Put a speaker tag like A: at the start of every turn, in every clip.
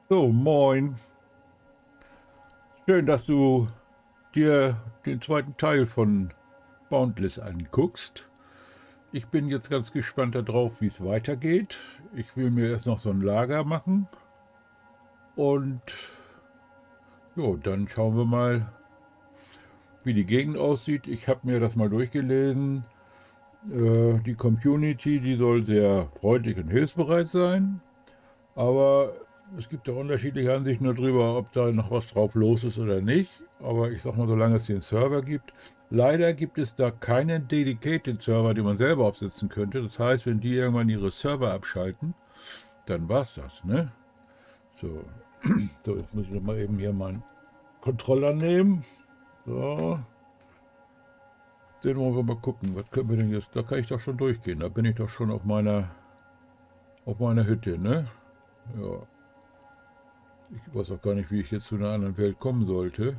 A: So, moin. Schön, dass du dir den zweiten Teil von Boundless anguckst. Ich bin jetzt ganz gespannt darauf, wie es weitergeht. Ich will mir erst noch so ein Lager machen und jo, dann schauen wir mal, wie die Gegend aussieht. Ich habe mir das mal durchgelesen. Die Community, die soll sehr freundlich und hilfsbereit sein. Aber es gibt ja unterschiedliche Ansichten darüber, ob da noch was drauf los ist oder nicht. Aber ich sag mal, solange es den Server gibt. Leider gibt es da keinen Dedicated Server, den man selber aufsetzen könnte. Das heißt, wenn die irgendwann ihre Server abschalten, dann war's das, ne? So, so jetzt muss ich mal eben hier meinen Controller nehmen. So, den wollen wir mal gucken. Was können wir denn jetzt? Da kann ich doch schon durchgehen. Da bin ich doch schon auf meiner Hütte, ne? Ja, ich weiß auch gar nicht, wie ich jetzt zu einer anderen Welt kommen sollte.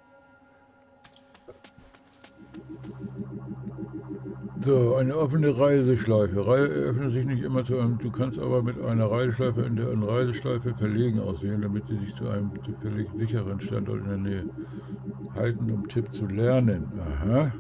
A: So, eine offene Reiseschleife. Reihe öffnet sich nicht immer zu einem. Du kannst aber mit einer Reiseschleife in der Reiseschleife verlegen auswählen, damit sie sich zu einem zufällig sicheren Standort in der Nähe halten, um Tipp zu lernen. Aha.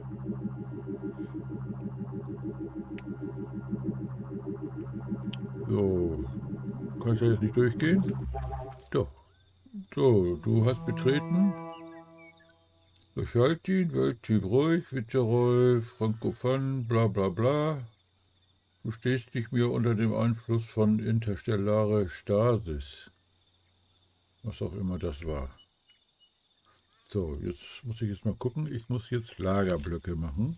A: So, kann ich da jetzt nicht durchgehen? Doch. So, du hast betreten. Durchhalten, Welttyp ruhig, Witterol, Frankophan, bla bla bla. Du stehst nicht mehr unter dem Einfluss von interstellare Stasis. Was auch immer das war. So, jetzt muss ich jetzt mal gucken. Ich muss jetzt Lagerblöcke machen.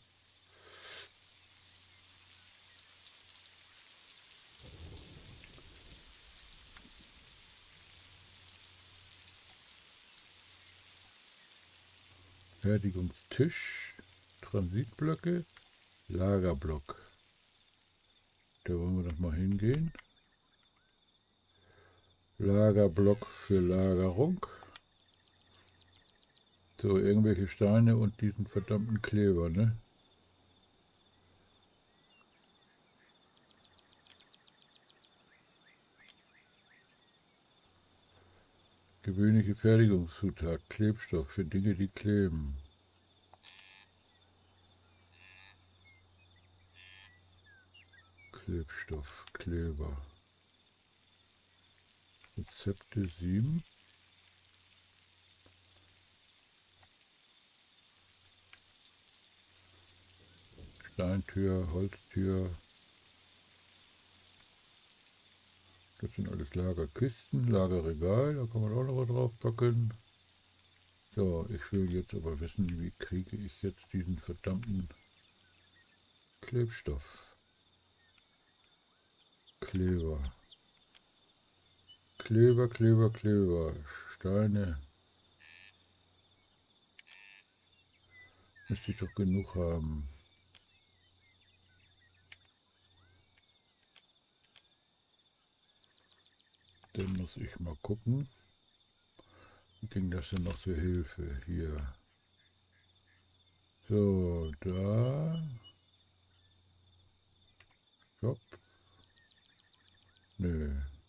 A: Fertigungstisch, Transitblöcke, Lagerblock. Da wollen wir doch mal hingehen. Lagerblock für Lagerung. So, irgendwelche Steine und diesen verdammten Kleber, ne? Gewöhnliche Fertigungszutat, Klebstoff für Dinge, die kleben. Klebstoff, Kleber. Rezepte 7. Steintür, Holztür. Das sind alles Lagerkisten, Lagerregal, da kann man auch noch was drauf packen. So, ich will jetzt aber wissen, wie kriege ich jetzt diesen verdammten Klebstoff. Kleber. Kleber, Kleber, Kleber. Steine. Müsste ich doch genug haben. Dann muss ich mal gucken. Wie ging das denn noch für Hilfe? Hier. So, da. Stopp. Nö.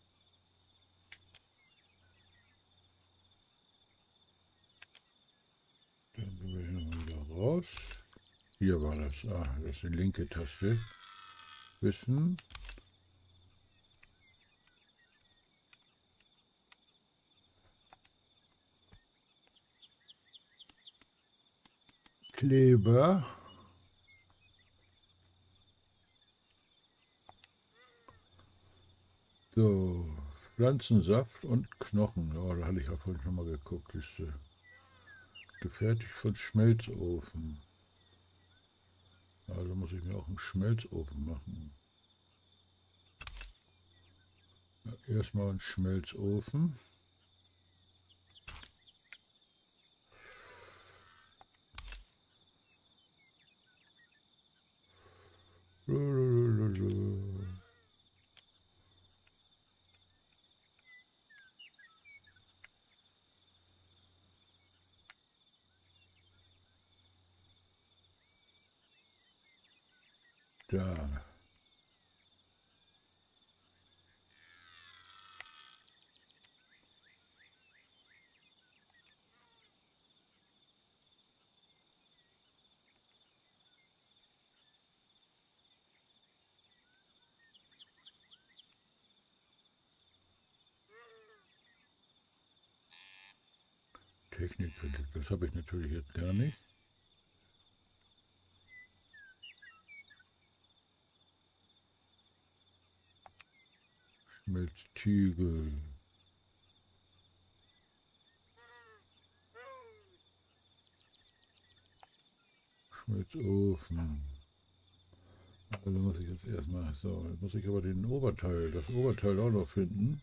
A: Dann gehen wir hier nochmal wieder raus. Hier war das. Ah, das ist die linke Taste. Wissen. Kleber. So, Pflanzensaft und Knochen. Ja, da hatte ich ja vorhin schon mal geguckt. Ist gefertigt von Schmelzofen. Also muss ich mir auch einen Schmelzofen machen. Ja, erstmal einen Schmelzofen. Da. Technikrelik, das habe ich natürlich jetzt gar nicht. Schmelztiegel. Schmelzofen. Also muss ich jetzt erstmal, so, jetzt muss ich aber das Oberteil auch noch finden.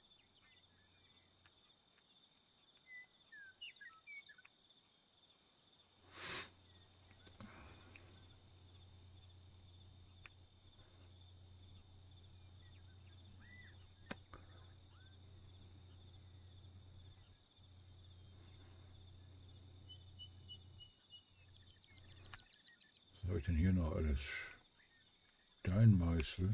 A: Was habe ich denn hier noch alles? Steinmeißel.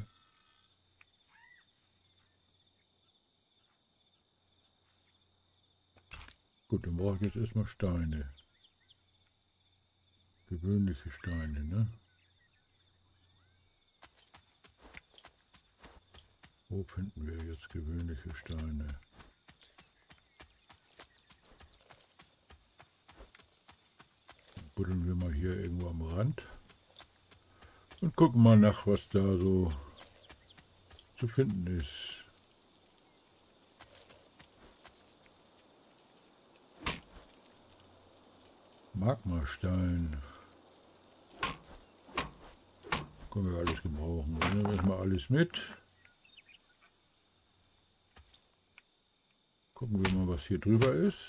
A: Gut, dann brauche ich jetzt erstmal Steine. Gewöhnliche Steine, ne? Wo finden wir jetzt gewöhnliche Steine? Buddeln wir mal hier irgendwo am Rand und gucken mal nach, was da so zu finden ist. Magmastein. Können wir alles gebrauchen. Nehmen wir erstmal alles mit. Gucken wir mal, was hier drüber ist.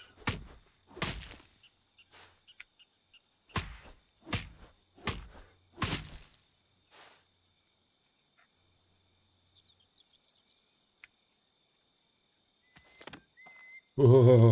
A: Oh.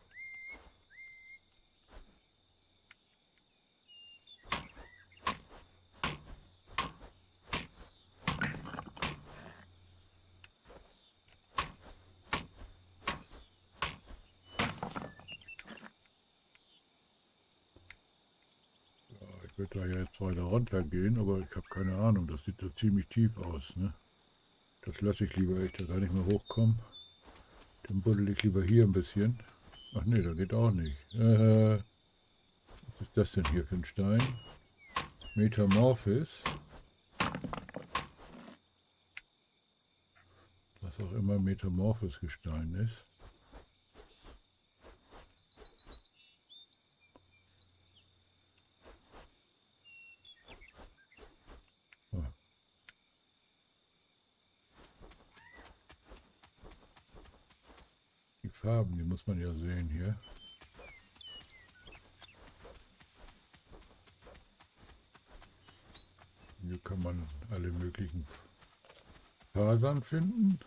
A: Ich würde da jetzt weiter runter gehen, aber ich habe keine Ahnung. Das sieht so ziemlich tief aus, ne? Das lasse ich lieber, ich da gar nicht mehr hochkomme. Dann buddel ich lieber hier ein bisschen. Ach nee, da geht auch nicht. Was ist das denn hier für ein Stein? Metamorphis. Was auch immer Metamorphis Gestein ist. Ah. Die Farben, die muss man ja sehen hier. Hier kann man alle möglichen Fasern finden.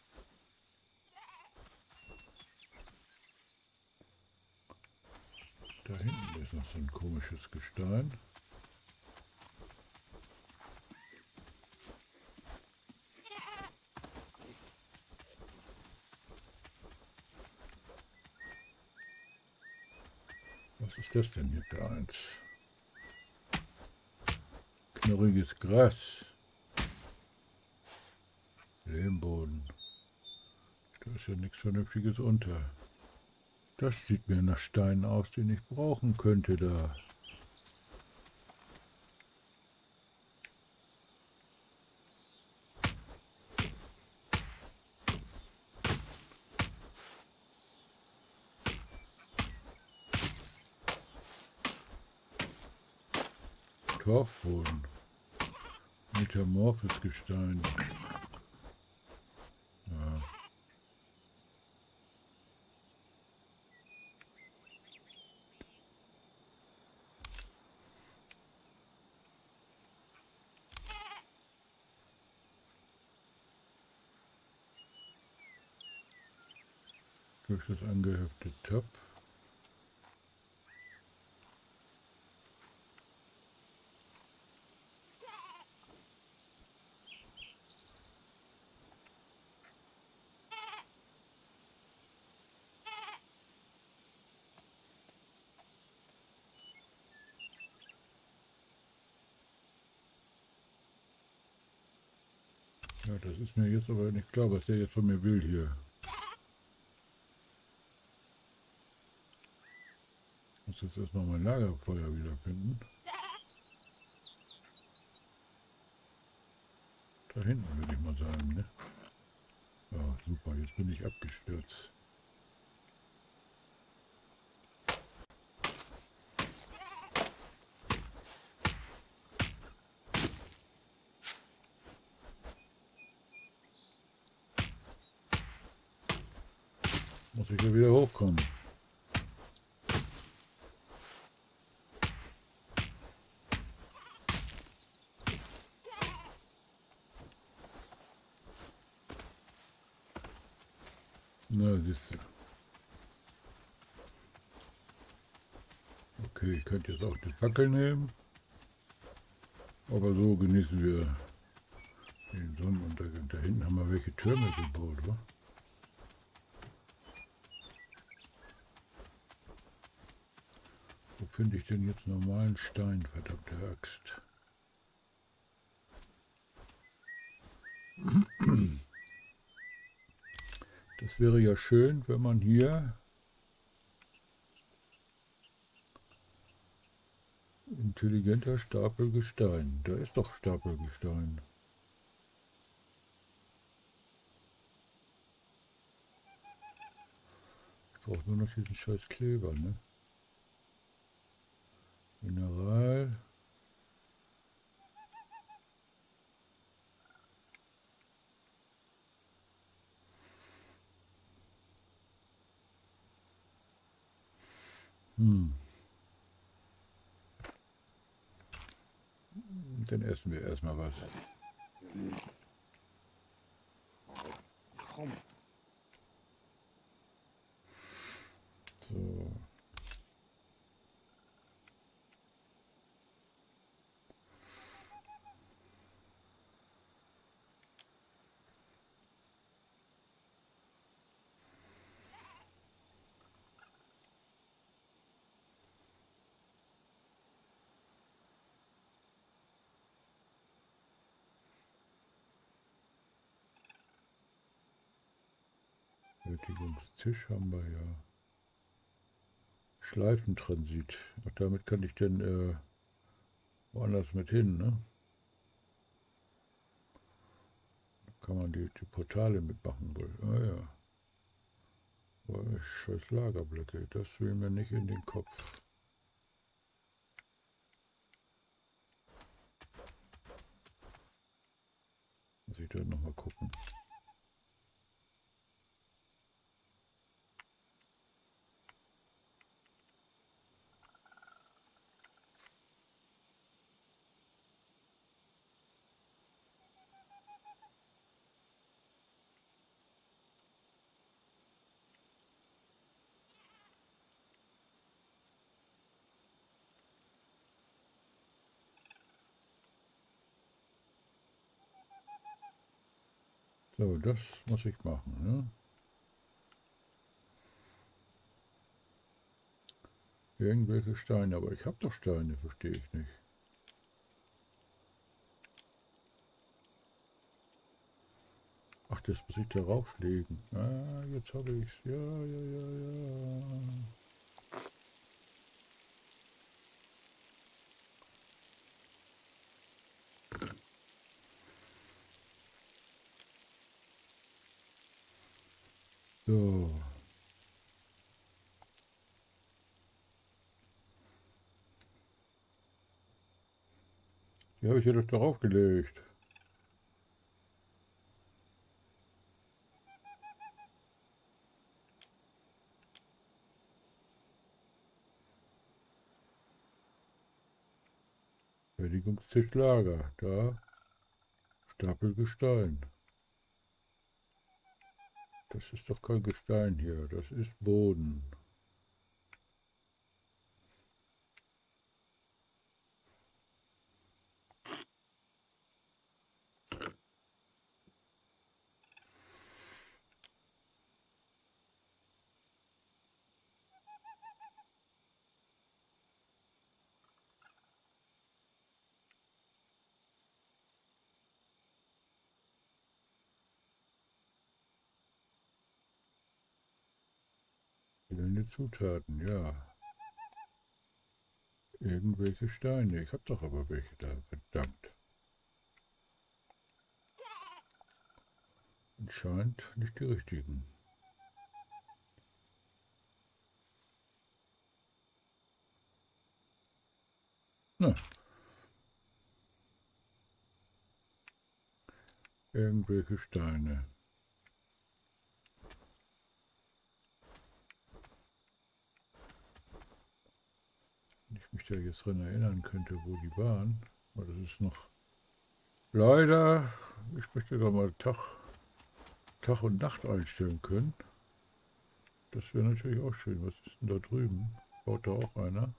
A: Da hinten ist noch so ein komisches Gestein. Was ist das denn hier für eins? Knorriges Gras. Lehmboden. Da ist ja nichts Vernünftiges unter. Das sieht mir nach Steinen aus, den ich brauchen könnte da. Torfboden. Metamorphes Gestein. Ja. Durch das angehäufte Top. Ja, das ist mir jetzt aber nicht klar, was der jetzt von mir will hier. muss jetzt erstmal mein Lagerfeuer wiederfinden. Da hinten würde ich mal sagen, ne? Ja, super, jetzt bin ich abgestürzt. Muss ich ja wieder hochkommen. Na, siehst du. Okay, ich könnte jetzt auch die Fackel nehmen. Aber so genießen wir den Sonnenuntergang. Da hinten haben wir welche Türme gebaut, wa? Wo finde ich denn jetzt normalen Stein, verdammte Axt? Das wäre ja schön, wenn man hier intelligenter Stapelgestein. Da ist doch Stapelgestein. Ich brauche nur noch diesen scheiß Kleber, ne? Mineral. Dann essen wir erstmal was. So. Fertigungstisch haben wir ja. Schleifentransit. Ach, damit kann ich denn woanders mit hin, ne? Da kann man die Portale mitmachen wohl. Ah ja. Aber scheiß Lagerblöcke, das will mir nicht in den Kopf. Muss ich da nochmal gucken. So, das muss ich machen, ne? Irgendwelche Steine, aber ich habe doch Steine, verstehe ich nicht. Ach, das muss ich darauf legen. Ah, jetzt habe ich es. Ja, ja, ja, ja. So. Die habe ich ja doch darauf gelegt. Fertigungstischlager. Da. Stapel Gestein. Das ist doch kein Gestein hier. Das ist Boden. Fehlende Zutaten, ja. Irgendwelche Steine. Ich habe doch aber welche da. Verdammt. Anscheinend nicht die richtigen. Na, irgendwelche Steine. Wenn ich mich da jetzt dran erinnern könnte, wo die waren. Aber das ist noch... Leider, ich möchte doch mal Tag und Nacht einstellen können. Das wäre natürlich auch schön. Was ist denn da drüben? Baut da auch einer?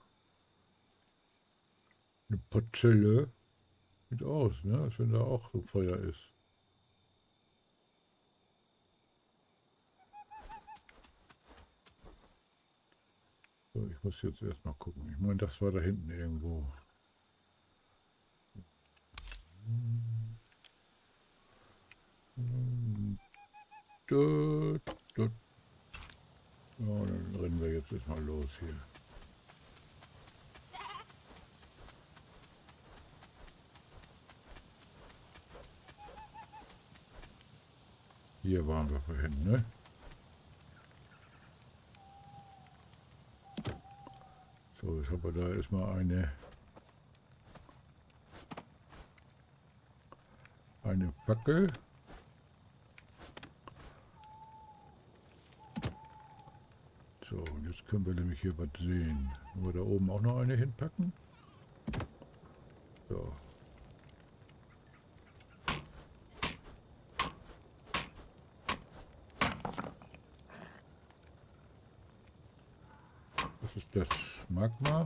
A: Eine Parzelle. Sieht aus, ne? Als wenn da auch so Feuer ist. So, ich muss jetzt erstmal gucken. Ich meine, das war da hinten irgendwo. Dort, dort. Ja, dann rennen wir jetzt erstmal los hier. Hier waren wir vorhin, ne? So, jetzt haben wir da erstmal eine Fackel. So, und jetzt können wir nämlich hier was sehen. Wollen wir da oben auch noch eine hinpacken? So. Was ist das? Magma?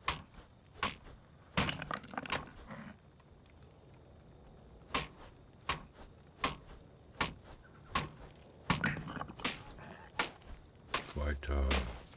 A: Weiter.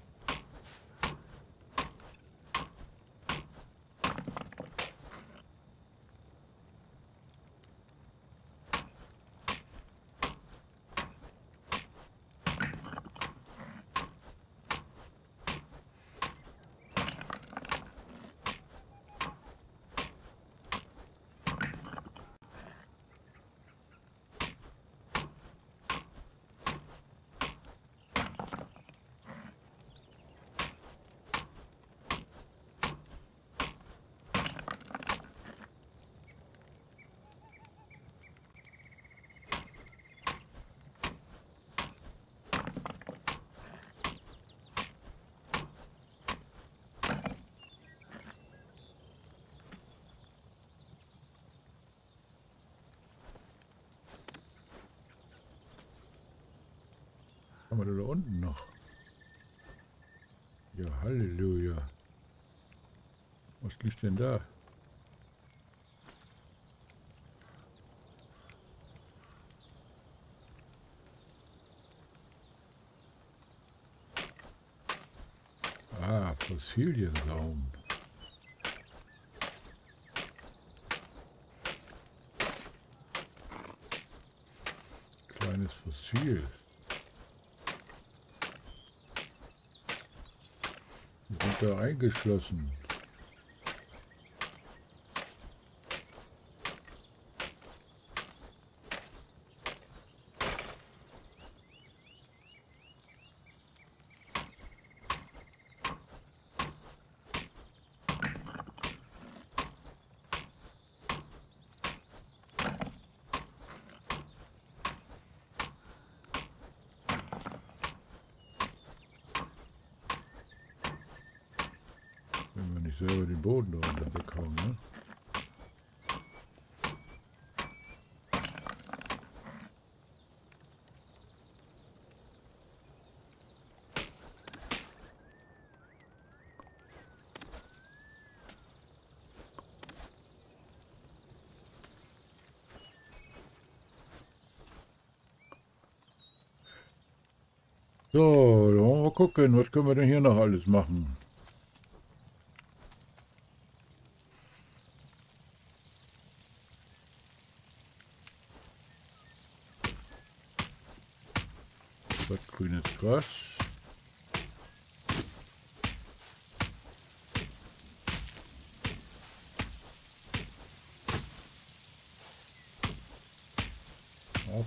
A: Haben wir da unten noch? Ja, Halleluja. Was liegt denn da? Ah, Fossiliensaum. Kleines Fossil. Wir sind da eingeschlossen. Wenn wir nicht selber den Boden da unter bekommen, ne? So, dann wollen wir mal gucken, was können wir denn hier noch alles machen? Was grünes Gras.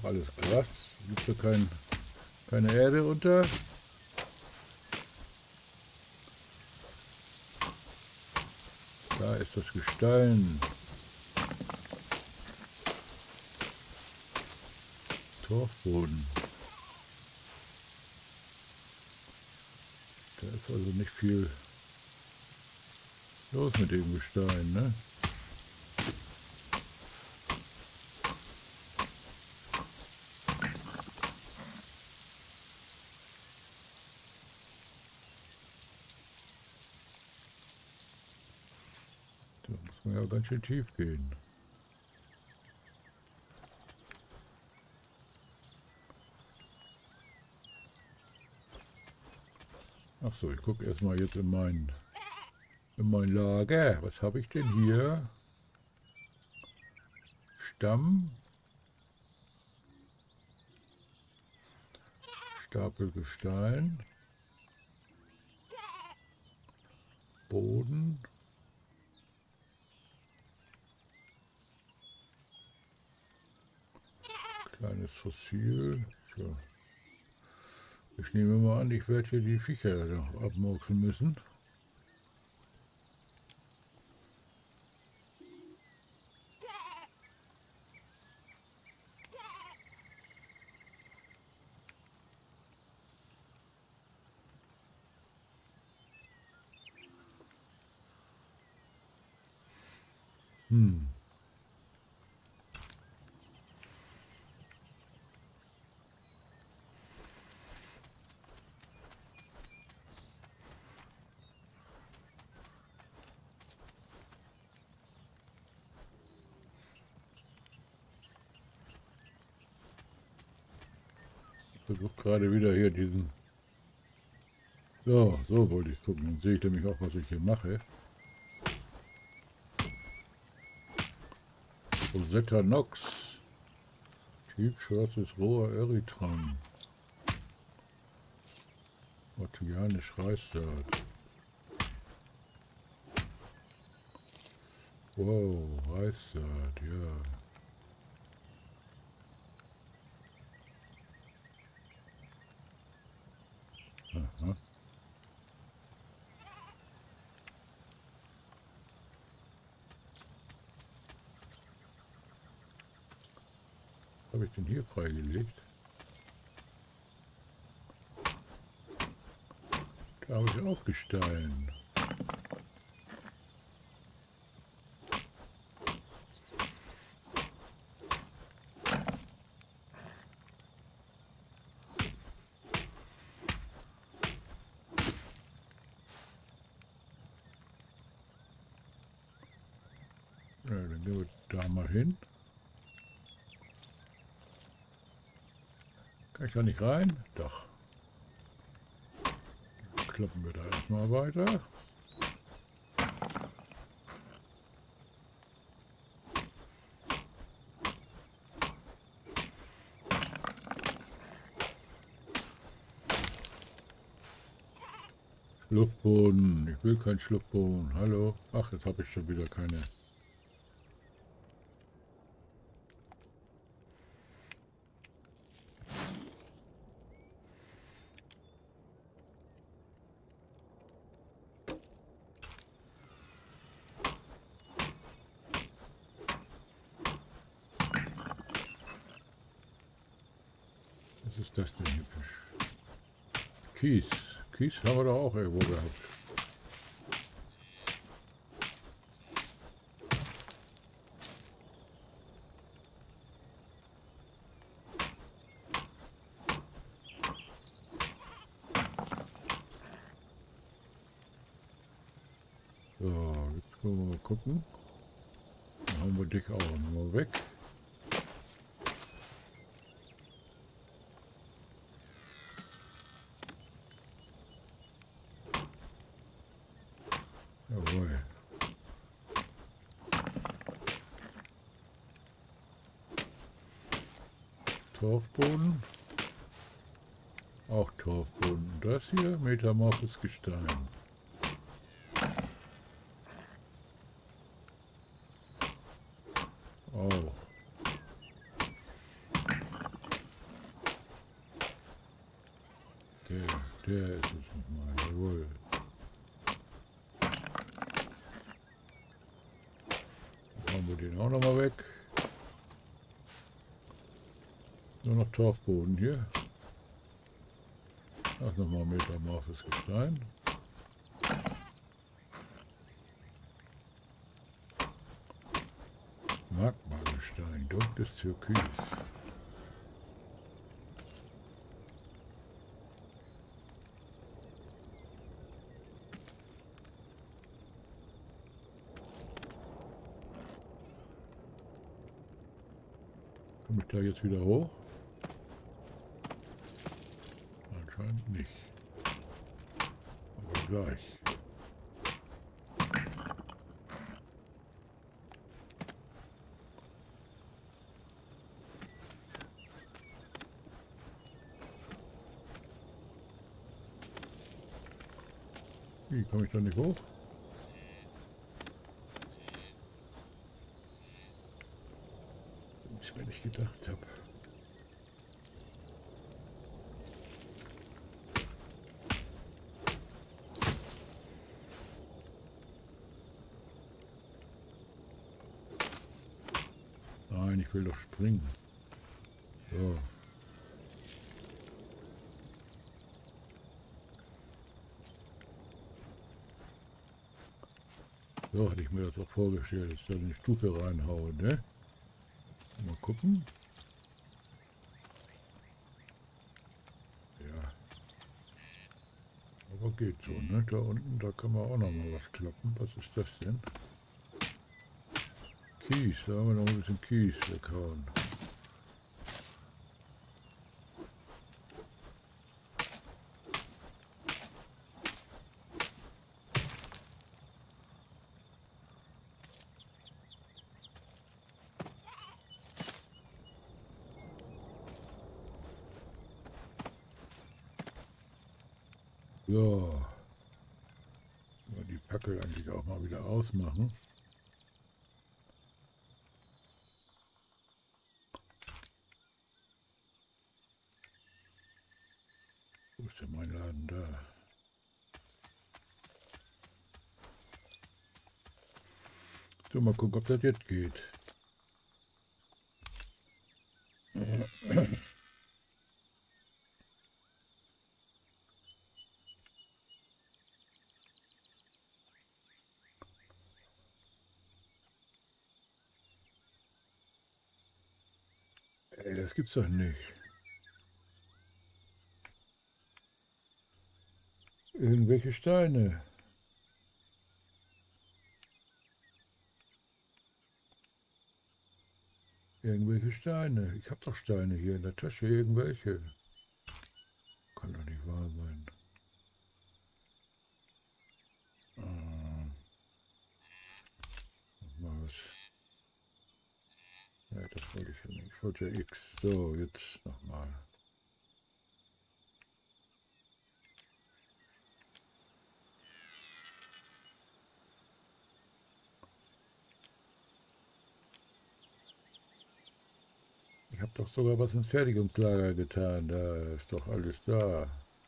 A: Auch alles Gras. Gibt hier keine Erde unter. Da ist das Gestein. Torfboden. Da ist also nicht viel los mit dem Gestein, ne? Da muss man ja ganz schön tief gehen. Ach so, ich gucke erstmal jetzt in mein Lager. Was habe ich denn hier? Stamm. Stapel Gestein. Boden. Kleines Fossil. So. Ich nehme mal an, ich werde hier die Viecher noch abmurksen müssen. Ich versuche gerade wieder hier diesen... So wollte ich gucken. Dann sehe ich nämlich auch, was ich hier mache. Rosetta Nox. Typ schwarzes Rohr Erythron. Ortianisch Reissaat. Wow, Reissaat, ja. Aha. Was habe ich denn hier freigelegt? Da habe ich auch Gestein. Ja, dann gehen wir da mal hin. Kann ich da nicht rein? Doch. Kloppen wir da erstmal weiter. Schluffboden. Ich will keinen Schluffboden. Hallo? Ach, jetzt habe ich schon wieder keine. Was ist das denn hier? Kies. Kies haben wir doch auch irgendwo gehabt. So, jetzt können wir mal gucken. Dann haben wir dich auch nochmal weg. Jawohl. Torfboden. Auch Torfboden. Das hier, metamorphes Gestein. Auch. Der ist es nochmal, jawohl. Dann machen wir den auch nochmal weg. Nur noch Torfboden hier. Ach, nochmal metamorphes Gestein. Magmagestein, dunkles Türkis. Komme ich da jetzt wieder hoch? Anscheinend nicht. Aber gleich. Wie komme ich da nicht hoch? Wenn ich gedacht habe. Nein, ich will doch springen. So. So hatte ich mir das auch vorgestellt, dass ich da eine Stufe reinhaue, ne? Mal gucken. Ja. Aber geht so, ne? Da unten, da kann man auch noch mal was kloppen. Was ist das denn? Kies, da haben wir noch ein bisschen Kies weghauen. So. Mal die Packel eigentlich auch mal wieder ausmachen. Wo ist denn mein Laden da? So, mal gucken, ob das jetzt geht. Ey, das gibt's doch nicht. Irgendwelche Steine. Irgendwelche Steine. Ich habe doch Steine hier in der Tasche. Irgendwelche. Kann doch nicht wahr sein. Mal was. Ja, das wollte ich ja nicht. Ich wollte ja X. So, jetzt nochmal. Ich habe doch sogar was ins Fertigungslager getan. Da ist doch alles da.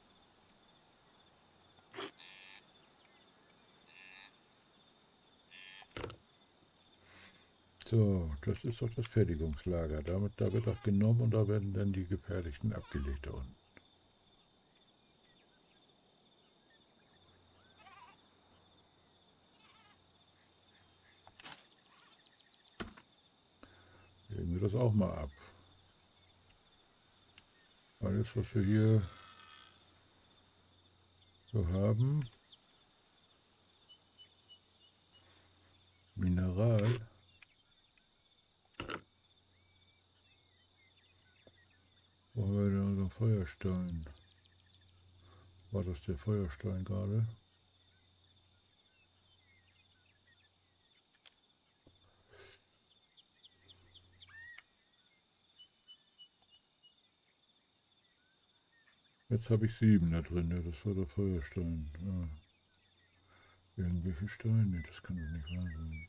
A: So, das ist doch das Fertigungslager. Da wird auch genommen und da werden dann die Gefertigten abgelegt da unten. Legen wir das auch mal ab. Alles, was wir hier so haben. Mineral. Wo haben wir denn unseren Feuerstein? War das der Feuerstein gerade? Jetzt habe ich 7 da drin. Ja, das war der Feuerstein. Ja. Irgendwelche Steine, das kann doch nicht wahr sein.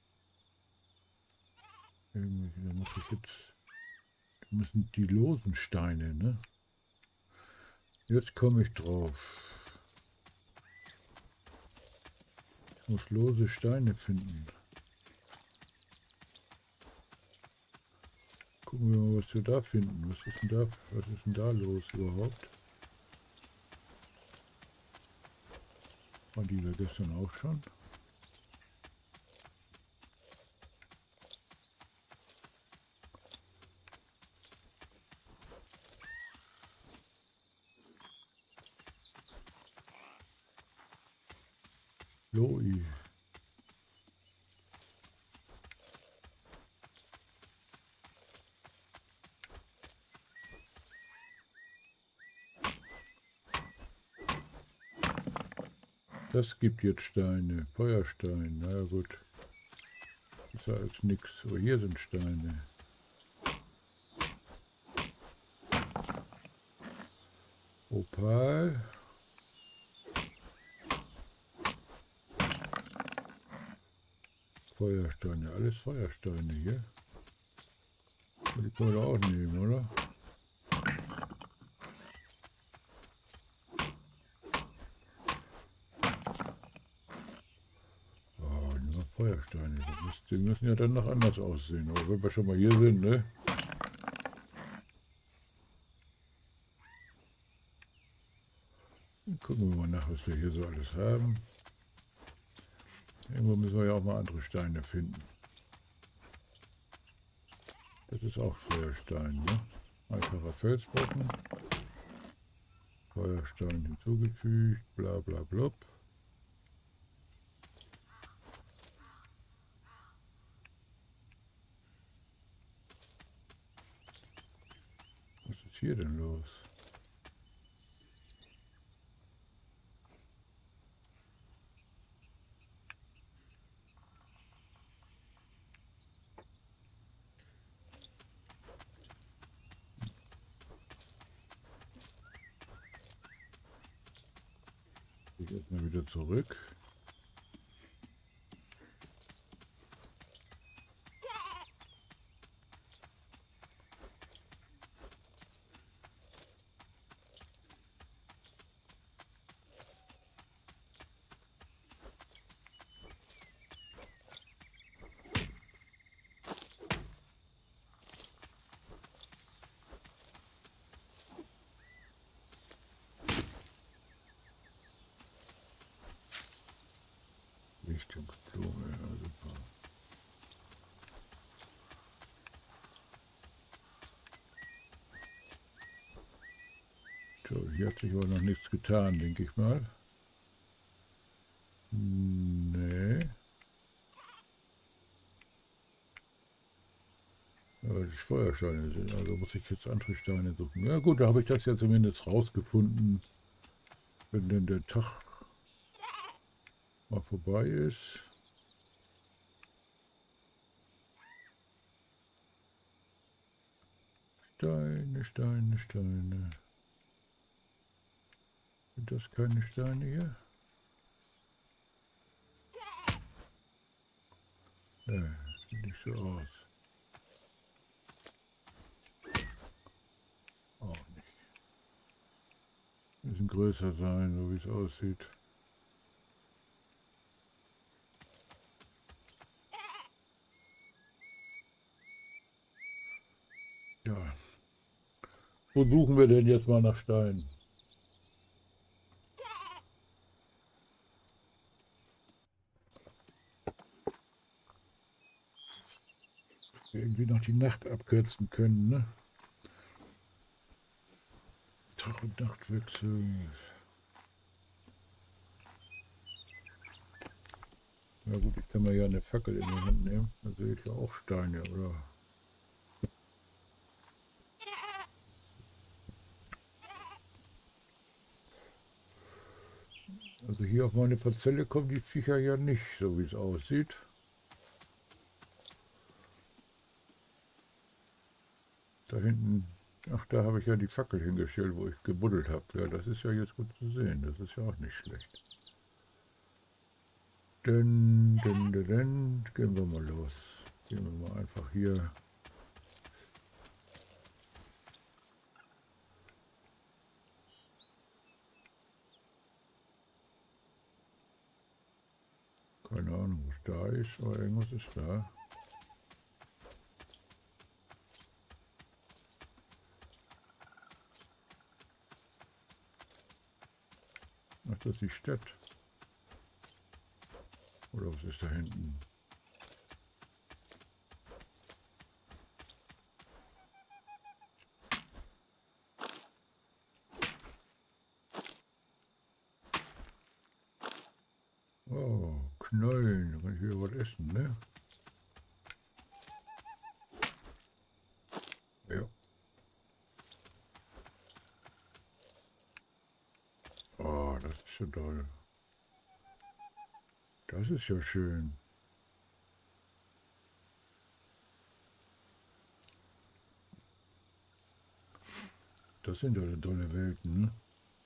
A: Irgendwelche, da muss ich jetzt. Das müssen die losen Steine, ne? Jetzt komme ich drauf. Ich muss lose Steine finden. Gucken wir mal, was wir da finden. Was ist denn da los überhaupt? War die da gestern auch schon? Loi. Das gibt jetzt Steine, Feuerstein, na ja gut. Das ist ja alles nix, aber hier sind Steine. Opal. Feuersteine, alles Feuersteine hier. Die können wir auch nehmen, oder? Oh, nur Feuersteine. Die müssen ja dann noch anders aussehen. Aber wenn wir schon mal hier sind, ne? Dann gucken wir mal nach, was wir hier so alles haben. Irgendwo müssen wir ja auch mal andere Steine finden. Das ist auch Feuerstein, ne? Einfacher Felsbrocken. Feuerstein hinzugefügt, bla bla blub. Was ist hier denn los? Ich jetzt mal wieder zurück. Lichtungsblume, ja, super. So, hier hat sich aber noch nichts getan, denke ich mal. Nee. Aber die Feuersteine sind, also muss ich jetzt andere Steine suchen. Ja gut, da habe ich das ja zumindest rausgefunden, wenn denn der Tag mal vorbei ist. Steine, Steine, Steine. Sind das keine Steine hier? Nee, sieht nicht so aus. Auch nicht. Müssen größer sein, so wie es aussieht. Ja. Wo suchen wir denn jetzt mal nach Steinen? Irgendwie noch die Nacht abkürzen können, ne? Tag- und Nachtwechsel. Ja gut, ich kann mir ja eine Fackel in die Hand nehmen. Da sehe ich ja auch Steine, oder? Also hier auf meine Parzelle kommen die Viecher ja nicht, so wie es aussieht. Da hinten, ach, da habe ich ja die Fackel hingestellt, wo ich gebuddelt habe. Ja, das ist ja jetzt gut zu sehen. Das ist ja auch nicht schlecht. Dann gehen wir mal los. Gehen wir mal einfach hier. da ist, aber irgendwas ist da. Ach, das ist die Stadt. Oder was ist da hinten? Oh, Knollen. Da kann ich wieder was essen, ne? Ja. Oh, das ist so toll. Das ist ja schön. Das sind ja tolle Welten, ne?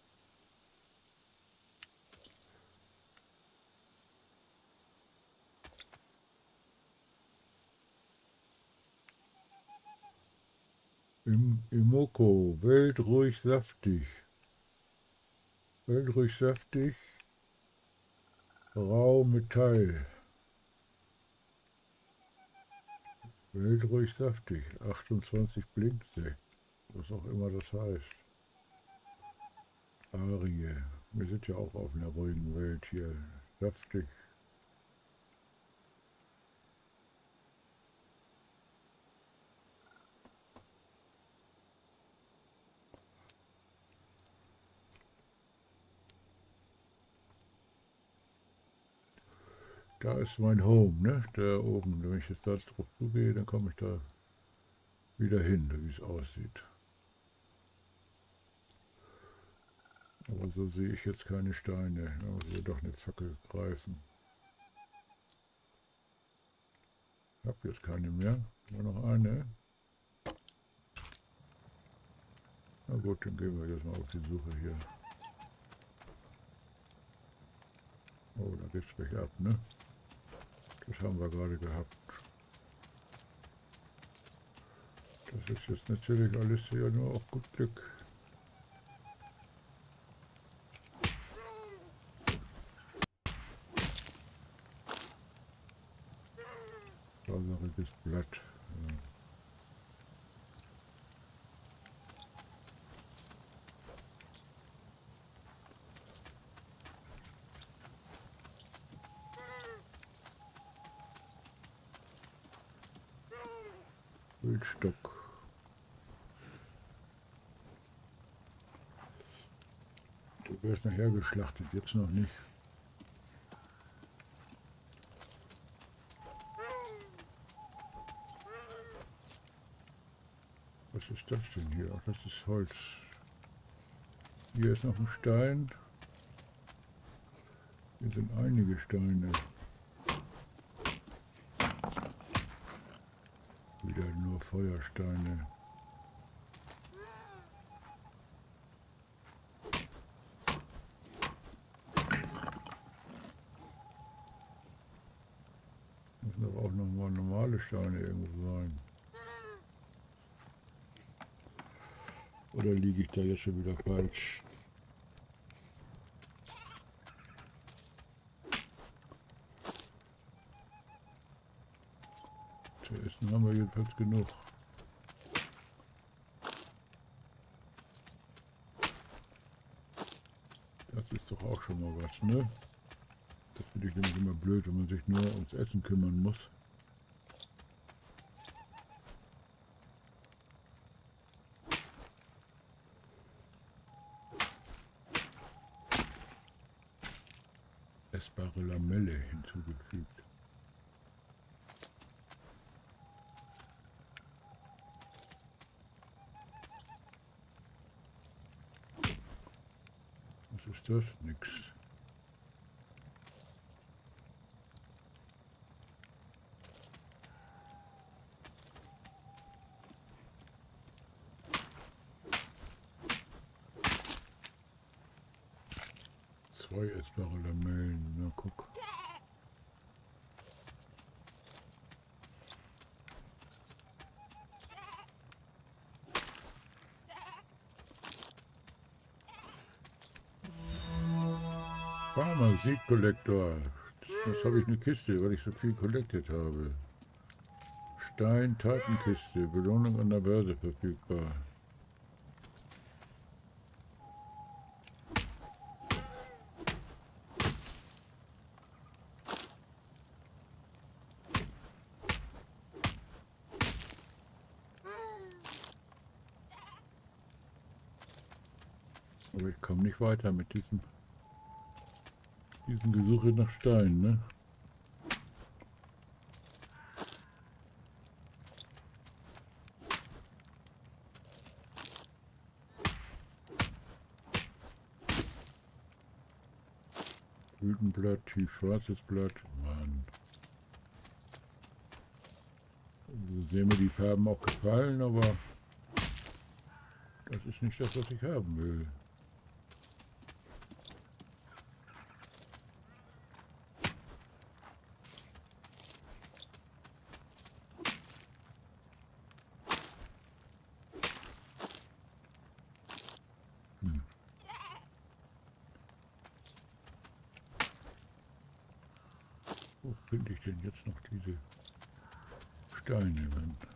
A: Immoko, weltruhig saftig. Weltruhig saftig, rau Metall. Weltruhig saftig, 28 blinkt sie. Was auch immer das heißt. Arie. Wir sind ja auch auf einer ruhigen Welt hier. Saftig. Da ist mein Home, ne? Da oben. Wenn ich jetzt da drauf zugehe, dann komme ich da wieder hin, wie es aussieht. Aber so sehe ich jetzt keine Steine. Da muss ich doch eine Fackel greifen. Ich habe jetzt keine mehr. Nur noch eine. Na gut, dann gehen wir jetzt mal auf die Suche hier. Oh, da geht's gleich ab, ne? Das haben wir gerade gehabt. Das ist jetzt natürlich alles hier nur auf gut Glück. Faserriges Blatt. Ja. Wildstock. Du wirst nachher geschlachtet, jetzt noch nicht. Was ist das denn hier? Ach, das ist Holz. Hier ist noch ein Stein. Hier sind einige Steine. Wieder nur Feuersteine. Müssen aber auch noch mal normale Steine irgendwo sein. Oder liege ich da jetzt schon wieder falsch? Zu essen haben wir jedenfalls genug. Das ist doch auch schon mal was, ne? Das finde ich nämlich immer blöd, wenn man sich nur ums Essen kümmern muss. Essbare Lamelle hinzugefügt. Was ist das? Nix. Zwei essbare Lamellen, na guck. Farmer Seed Collector, Jetzt habe ich eine Kiste, weil ich so viel collected habe. Stein, Tatenkiste, Belohnung an der Börse verfügbar. Aber ich komme nicht weiter mit diesem Gesuche nach Stein, ne? Blütenblatt, tiefschwarzes Blatt. Mann. So sehr mir die Farben auch gefallen, aber das ist nicht das, was ich haben will. Wo finde ich denn jetzt noch diese Steine?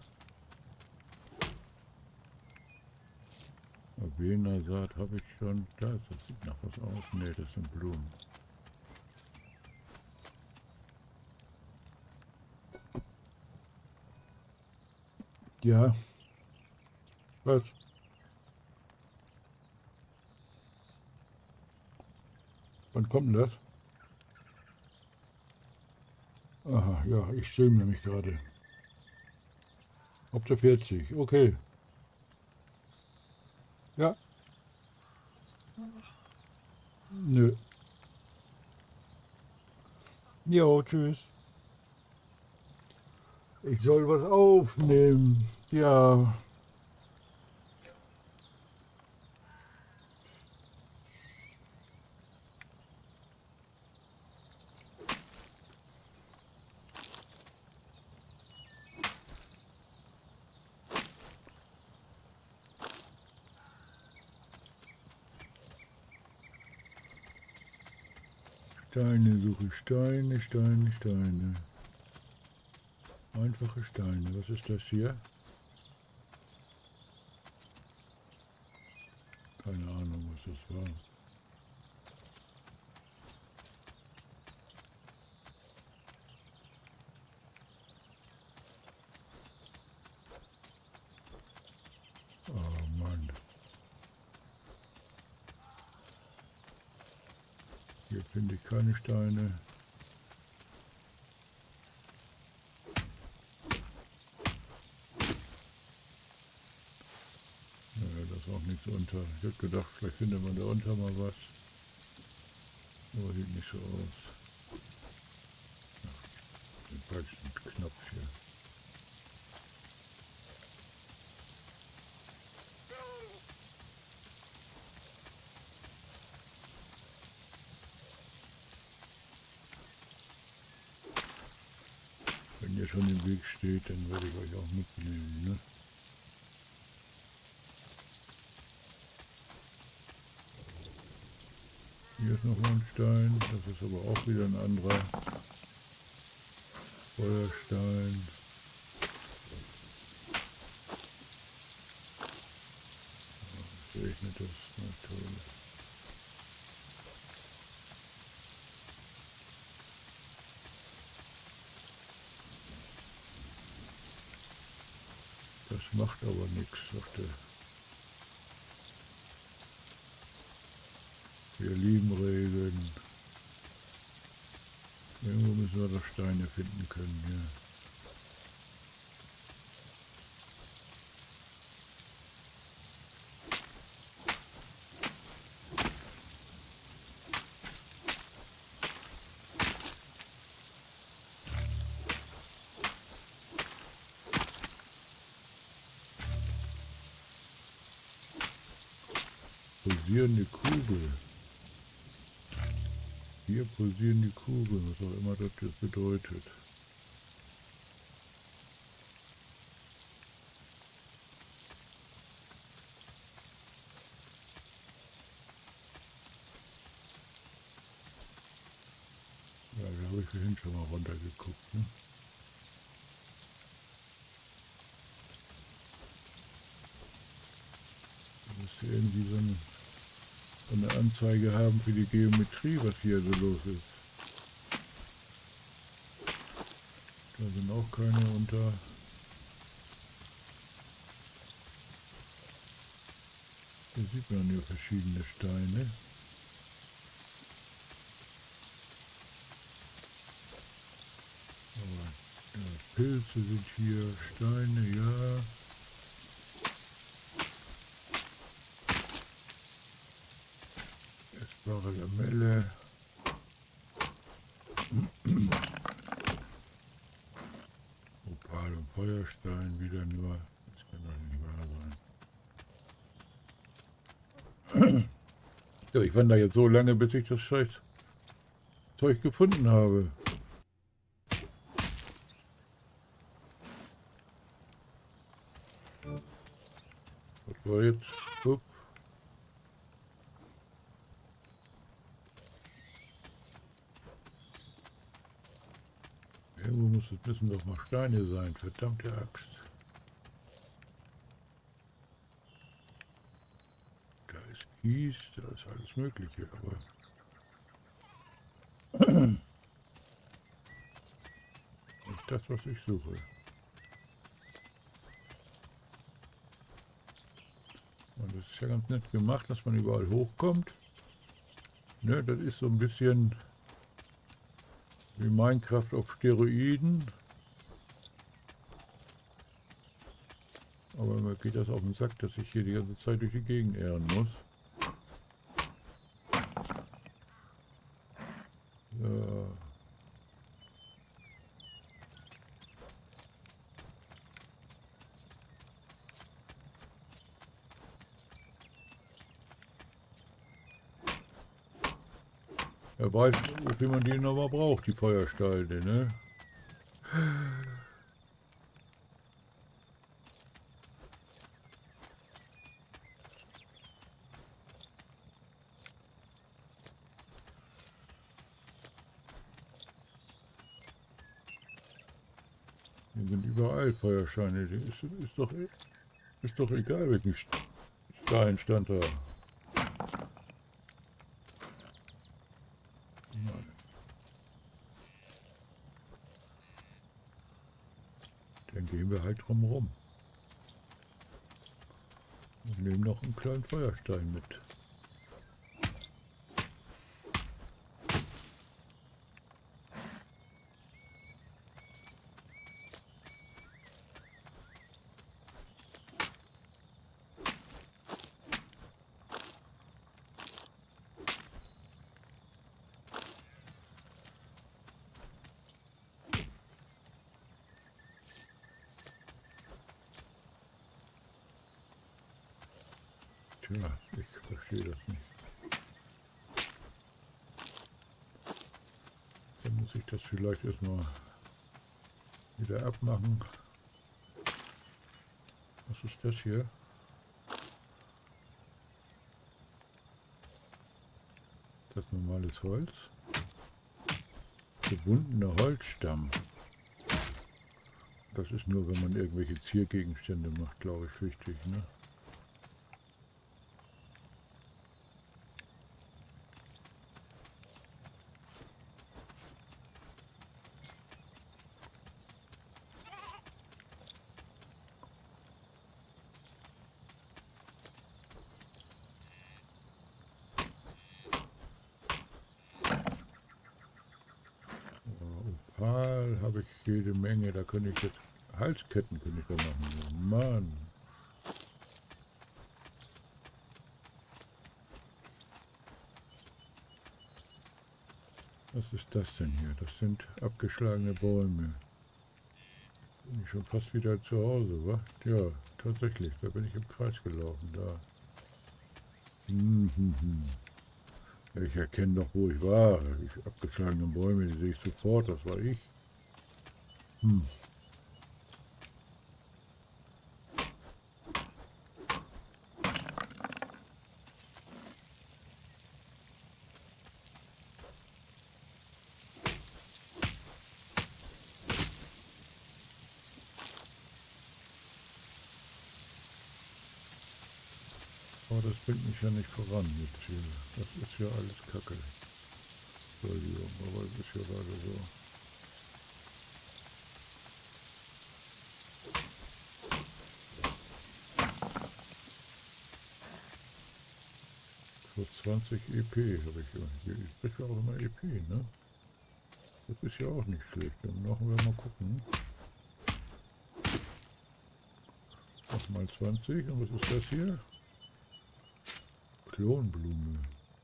A: Avena-Saat habe ich schon. Das sieht nach was aus. Ne, das sind Blumen. Ja. Was? Wann kommt denn das? Aha, ja, ich streame nämlich gerade. Ob der 40, okay. Ja, nö. Jo, tschüss. Ich soll was aufnehmen. Ja. Steine suche ich. Steine, Steine, Steine. Einfache Steine. Was ist das hier? Keine Ahnung, was das war. Oh Mann. Hier finde ich keine Steine. Naja, da ist auch nichts unter. Ich hätte gedacht, vielleicht findet man da unter mal was. Aber sieht nicht so aus. Ach, den falschen Knopf hier. Wenn ihr schon im Weg steht, dann werde ich euch auch mitnehmen, ne? Hier ist noch mal ein Stein, das ist aber auch wieder ein anderer Feuerstein. Ja, regnet es, na toll. Das macht aber nichts, sagt er. Wir lieben Regen. Irgendwo müssen wir doch Steine finden können, ja. Pulsierende Kugel. Hier pulsierende Kugel, was auch immer das jetzt bedeutet. Ja, wir habe ich vorhin schon mal runtergeguckt. Ne? Da müsste irgendwie so eine Anzeige haben für die Geometrie, was hier so los ist. Da sind auch keine unter. Hier sieht man ja verschiedene Steine. Aber ja, Pilze sind hier, Steine, ja. Essbare Lamelle. Opal und Feuerstein wieder nur. Das kann doch nicht wahr sein. Ja, ich wandere jetzt so lange, bis ich das Zeug gefunden habe. Was war jetzt? Upp. Irgendwo müssen doch mal Steine sein, verdammte Axt. Da ist Kies, da ist alles Mögliche, aber nicht das, was ich suche. Und das ist ja ganz nett gemacht, dass man überall hochkommt. Ne, das ist so ein bisschen wie Minecraft auf Steroiden. Aber mir geht das auf den Sack, dass ich hier die ganze Zeit durch die Gegend irren muss. Ja. Er weiß, wofür man die nochmal braucht, die Feuersteine, ne? Hier sind überall Feuersteine. Ist doch egal, welchen Stein stand da. Nein. Dann gehen wir halt drum rum. Und nehmen noch einen kleinen Feuerstein mit. Tja, ich verstehe das nicht. Dann muss ich das vielleicht erstmal wieder abmachen. Was ist das hier? Das normales Holz. Gebundener Holzstamm. Das ist nur, wenn man irgendwelche Ziergegenstände macht, glaube ich, wichtig, ne? Opal habe ich jede Menge, da könnte ich jetzt Halsketten könnte ich da machen. Mann. Was ist das denn hier? Das sind abgeschlagene Bäume. Bin ich schon fast wieder zu Hause, wa? Ja, tatsächlich, da bin ich im Kreis gelaufen, da. Ja, ich erkenne doch, wo ich war. Die abgeschlagenen Bäume, die sehe ich sofort, das war ich. Aber das bringt mich ja nicht voran mit hier. Das ist ja alles Kacke. Entschuldigung, aber es ist ja gerade so. So 20 EP habe ich ja. Hier ist ja auch immer EP, ne? Das ist ja auch nicht schlecht. Dann machen wir mal gucken. Nochmal 20. Und was ist das hier? Klonblume.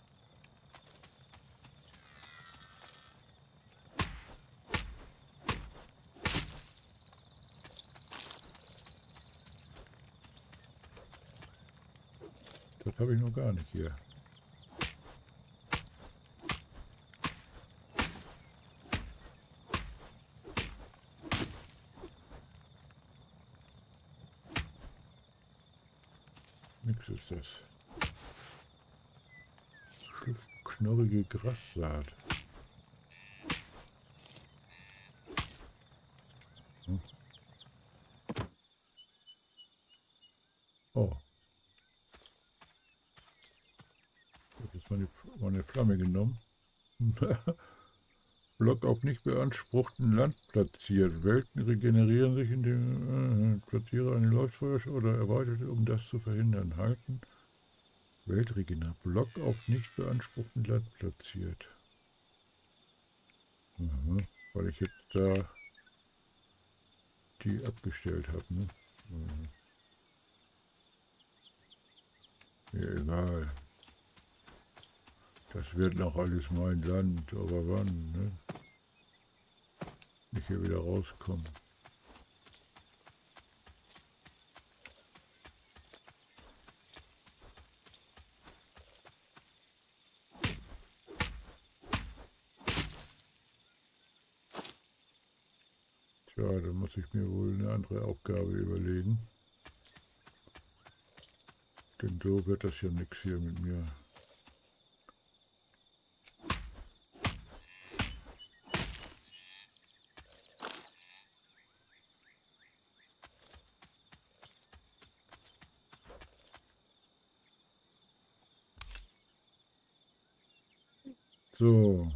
A: Das habe ich noch gar nicht hier. Nix ist das. Knorrige Grassaat. Hm. Oh. Jetzt ist meine Flamme genommen. Block auf nicht beanspruchten Land platziert. Welten regenerieren sich, indem platziere eine Leuchtfeuer oder erweiterte, um das zu verhindern. Halten. Weltregener. Block auf nicht beanspruchten Land platziert. Aha. Weil ich jetzt da die abgestellt habe. Ne? Ja, egal. Das wird noch alles mein Land, aber wann, ne? Ich hier wieder rauskomme. Tja, dann muss ich mir wohl eine andere Aufgabe überlegen. Denn so wird das ja nichts hier mit mir. So.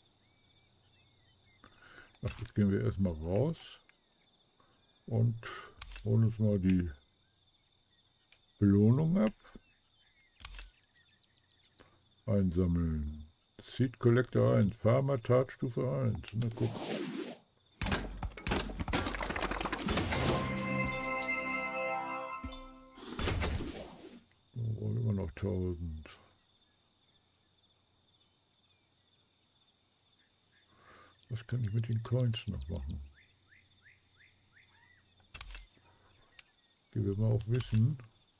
A: Ach, jetzt gehen wir erstmal raus und holen uns mal die Belohnung ab. Einsammeln. Seed Collector 1, Farmer Tat Stufe 1. Na guck. Oh, immer noch 1000. Was kann ich mit den Coins noch machen? Gehen wir mal auf Wissen.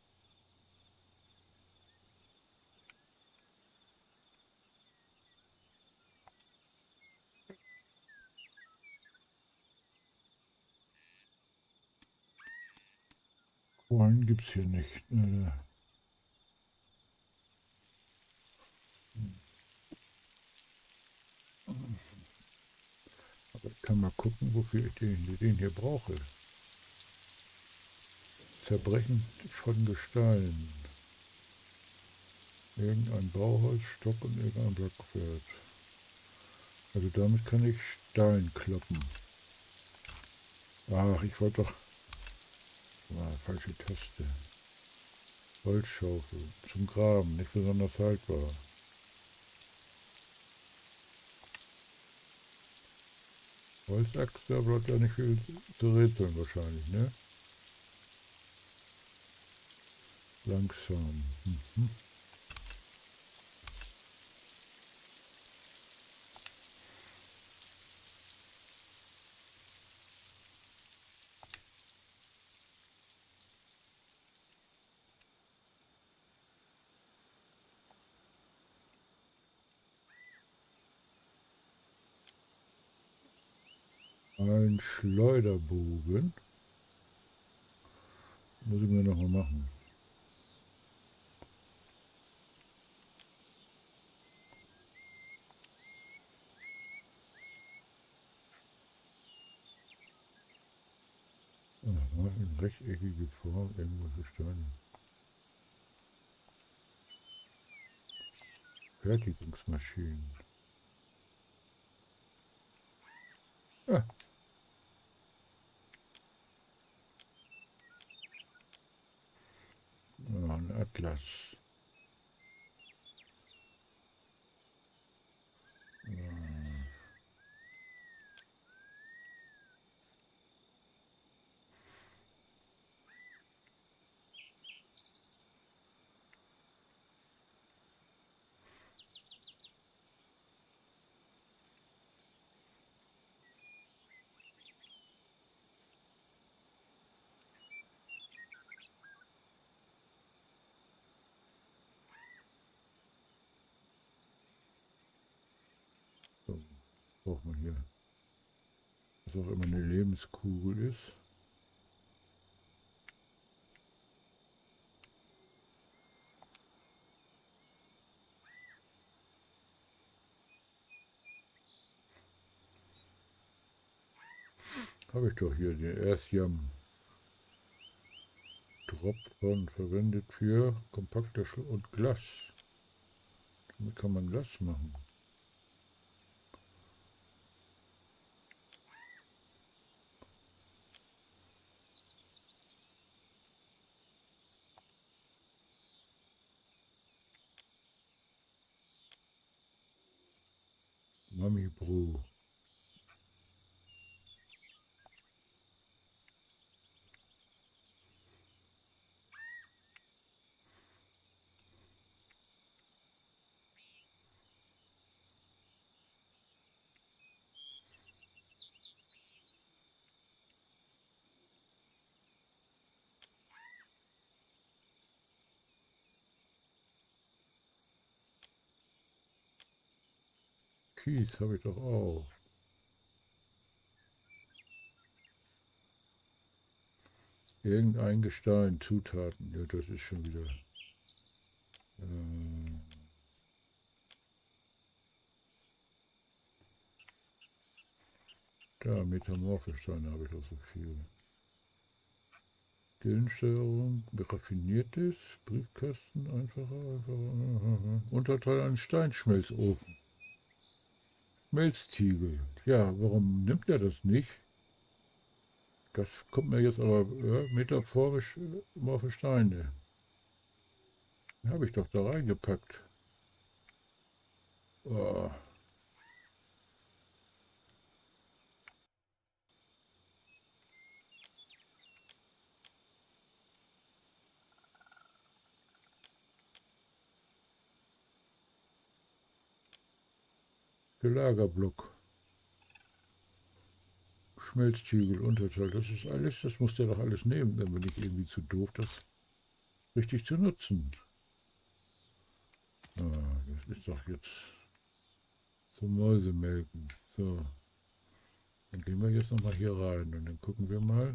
A: Coin gibt es hier nicht. Aber ich kann mal gucken, wofür ich den hier brauche. Zerbrechen von Gestein. Irgendein Bauholzstock und irgendein Blockpferd. Also damit kann ich Stein kloppen. Ach, ich wollte doch... falsche Taste. Holzschaufel. Zum Graben, nicht besonders haltbar. Holzachs, da bleibt ja nicht viel zu rätseln wahrscheinlich, ne? Langsam. Mhm. Ein Schleuderbogen. Muss ich mir noch mal machen. Aha, in rechteckige Form, irgendwelche Steine. Fertigungsmaschinen. Ah, ja, ein Atlas. So, braucht man hier, was auch immer eine Lebenskugel ist. Habe ich doch hier den Erstjam. Dropphorn verwendet für kompakter und Glas. Damit kann man Glas machen. Mami Brew. Kies habe ich doch auch. Irgendein Gestein, Zutaten. Ja, das ist schon wieder. Da, metamorphe Steine habe ich doch so viel. Gildensteuerung, raffiniertes, Briefkasten, einfacher. Unterteil eines Steinschmelzofen. Schmelztiegel. Ja, warum nimmt er das nicht? Das kommt mir jetzt aber metaphorisch morphe Steine. Den habe ich doch da reingepackt. Oh, der Lagerblock. Schmelztiegel, Unterteil, das ist alles, das muss der doch alles nehmen. Dann bin ich irgendwie zu doof, das richtig zu nutzen. Ah, das ist doch jetzt zum Mäusemelken. So, dann gehen wir jetzt nochmal hier rein und dann gucken wir mal.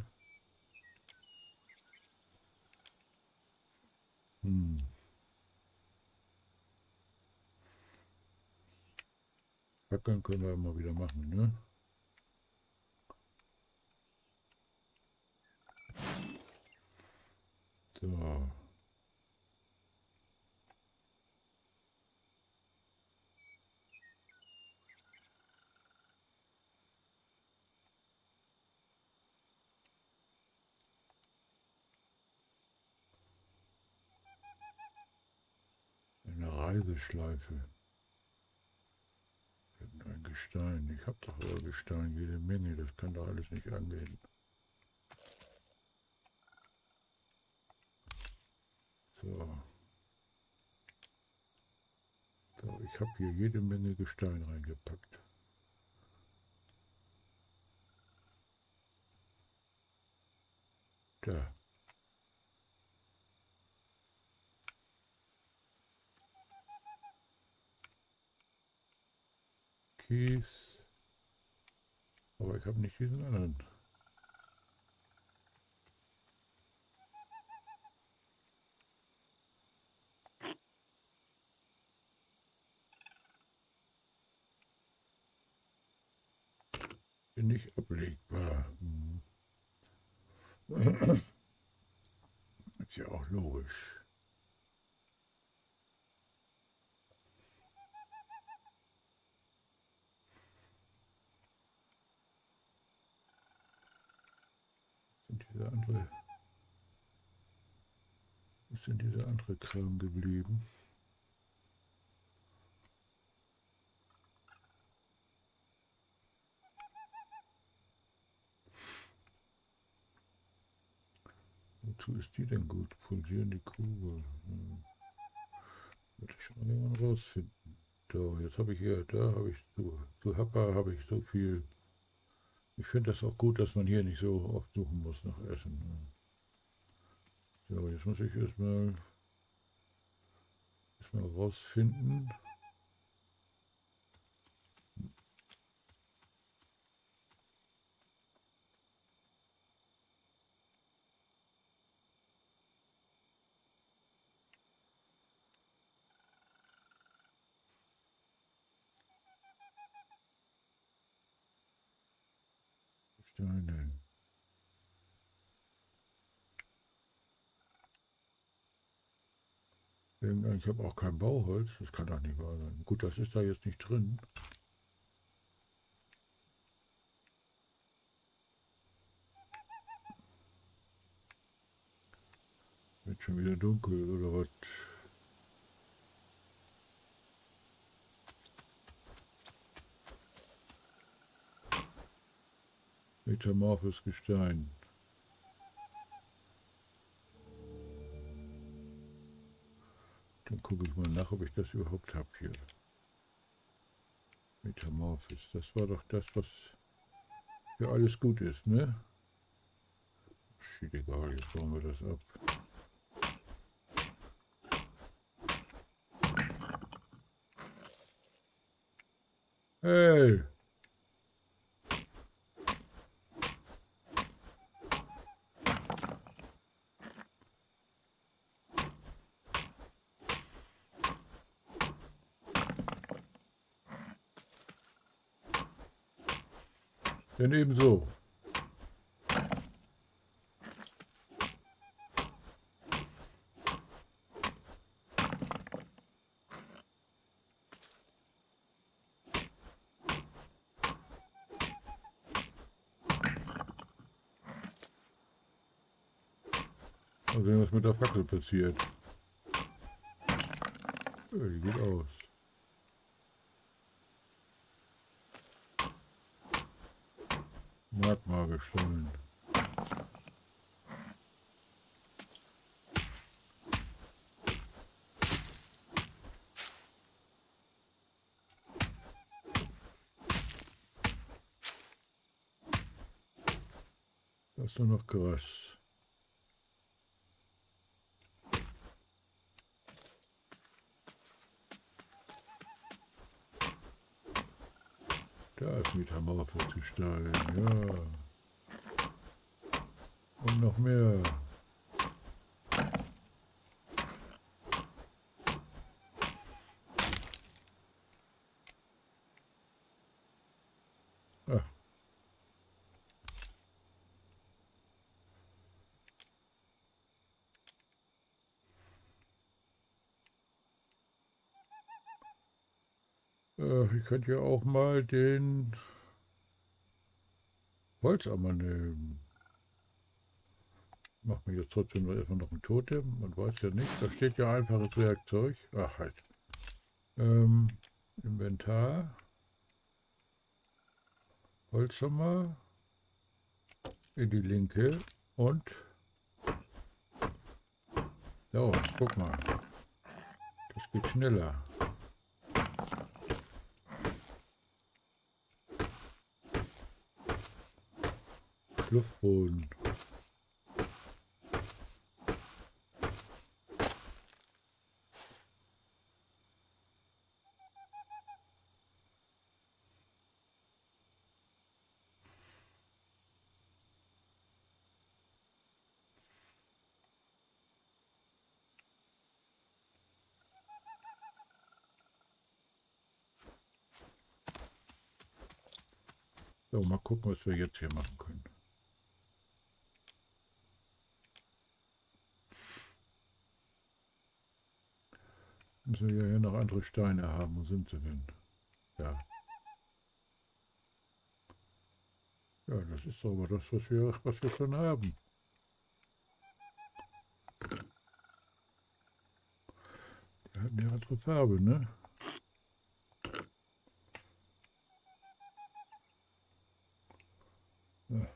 A: Fackeln können wir mal wieder machen, ne? So. Eine Reiseschleife. Ein Gestein. Ich habe doch aber Gestein, jede Menge. Das kann doch alles nicht angehen. So. So, ich habe hier jede Menge Gestein reingepackt. Da. Kies. Aber ich habe nicht diesen anderen. Bin nicht ablegbar. Ist ja auch logisch. Dieser andere, ist denn dieser andere Kram geblieben? Wozu ist die denn gut? Pulsierende Kugel. Werde ich schon irgendwann rausfinden. So, jetzt habe ich hier, da habe ich zu Happa habe ich so viel. Ich finde das auch gut, dass man hier nicht so oft suchen muss nach Essen. So, jetzt muss ich erstmal rausfinden. Steine. Ich habe auch kein Bauholz, das kann doch nicht wahr sein. Gut, das ist da jetzt nicht drin. Wird schon wieder dunkel oder was? Metamorphes Gestein. Dann gucke ich mal nach, ob ich das überhaupt habe hier. Metamorphes, das war doch das, was für alles gut ist, ne? Shit, egal, jetzt bauen wir das ab. Hey! Denn ebenso. Mal sehen, was mit der Fackel passiert. Ja, die geht aus. Magmagestein. Da ist nur noch Gras. Da ist Metamorphe zu Stein, ja. Und noch mehr. Ah. Ich könnte ja auch mal den Holzammer nehmen. Mach mir jetzt trotzdem erstmal noch ein Totem. Man weiß ja nicht. Da steht ja einfaches Werkzeug. Ach halt. Inventar. Holzhammer. In die linke. Und. So, guck mal. Das geht schneller. Luftboden. So, mal gucken, was wir jetzt hier machen können. Müssen wir hier noch andere Steine haben. Wo sind sie denn? Ja. Ja, das ist aber das, was wir schon haben. Der hat eine andere Farbe, ne? Ja.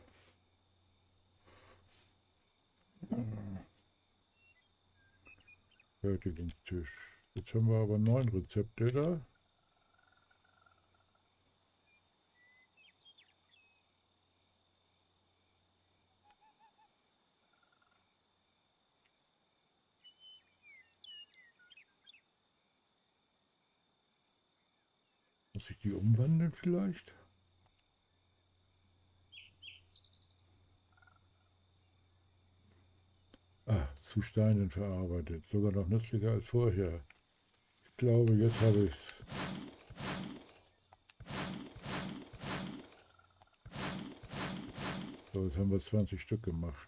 A: Fertigungstisch. Jetzt haben wir aber 9 Rezepte da. Muss ich die umwandeln vielleicht? Ah, zu Steinen verarbeitet. Sogar noch nützlicher als vorher. Ich glaube, jetzt habe ich es. So, jetzt haben wir 20 Stück gemacht.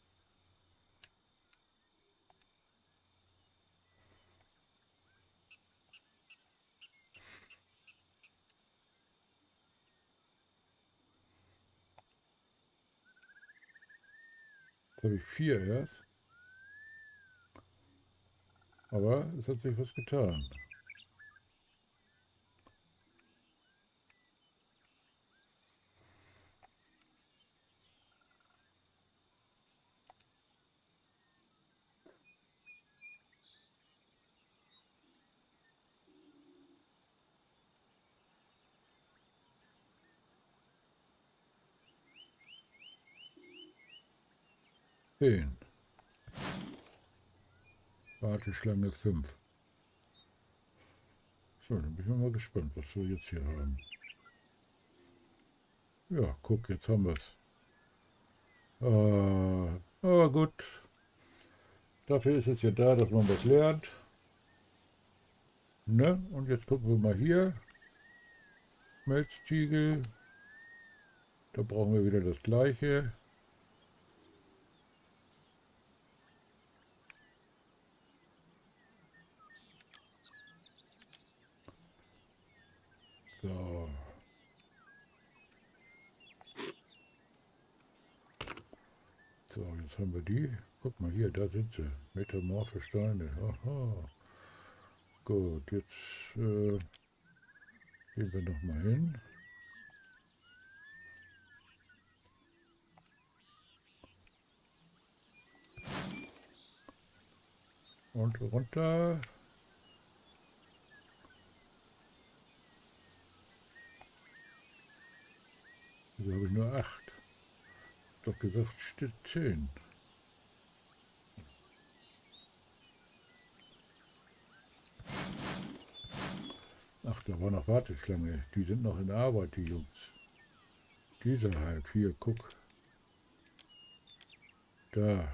A: Jetzt habe ich 4 erst. Aber es hat sich was getan. Zehn. Warteschlange 5. So, dann bin ich mal gespannt, was wir jetzt hier haben. Ja, guck, jetzt haben wir es. Aber gut, dafür ist es ja da, dass man was lernt. Ne? Und jetzt gucken wir mal hier. Schmelztiegel. Da brauchen wir wieder das gleiche. So. So, jetzt haben wir die. Guck mal hier, da sind sie. Metamorphe Steine. Aha. Gut, jetzt gehen wir noch mal hin. Und runter. Wieso habe ich nur 8? Doch gesagt, steht 10. Ach, da war noch Warteschlange. Die sind noch in Arbeit, die Jungs. Dieser halt. Hier, guck. Da.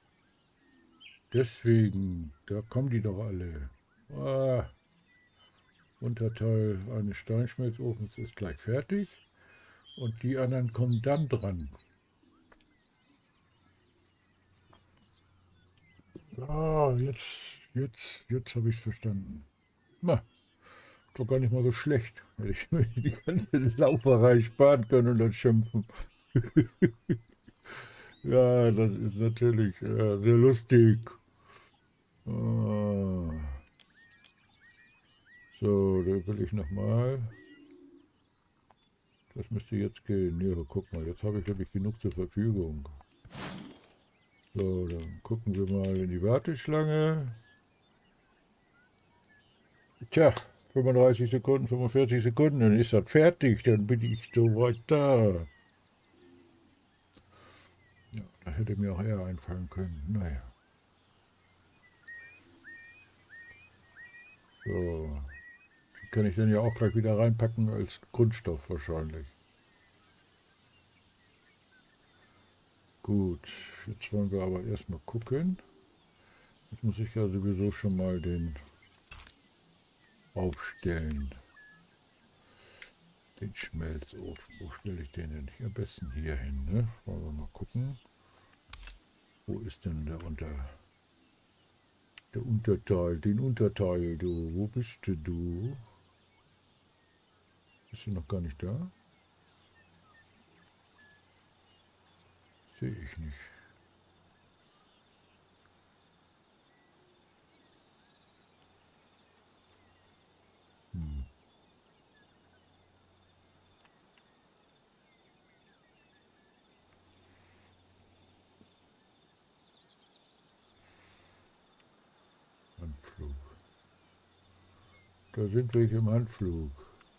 A: Deswegen. Da kommen die doch alle. Ah, Unterteil eines Steinschmelzofens ist gleich fertig. Und die anderen kommen dann dran. Ah, jetzt habe ich es verstanden. Na, doch gar nicht mal so schlecht. Hätte ich mir die ganze Lauferei sparen können und dann schimpfen. Ja, das ist natürlich sehr lustig. Ah. So, da will ich nochmal. Das müsste jetzt gehen. Ja, guck mal, jetzt habe ich nämlich genug zur Verfügung. So, dann gucken wir mal in die Warteschlange. Tja, 35 Sekunden, 45 Sekunden, dann ist das fertig, dann bin ich soweit da. Ja, das hätte mir auch eher einfallen können. Naja. So, die kann ich dann ja auch gleich wieder reinpacken als Grundstoff wahrscheinlich. Gut, jetzt wollen wir aber erstmal gucken. Jetzt muss ich ja sowieso schon mal den aufstellen. Den Schmelzofen. Wo stelle ich den denn? Hier am besten hier hin, ne? Wollen wir mal gucken. Wo ist denn der Unterteil? Den Unterteil, du. Wo bist du? Bist du noch gar nicht da? Sehe ich nicht. Da sind welche im Anflug.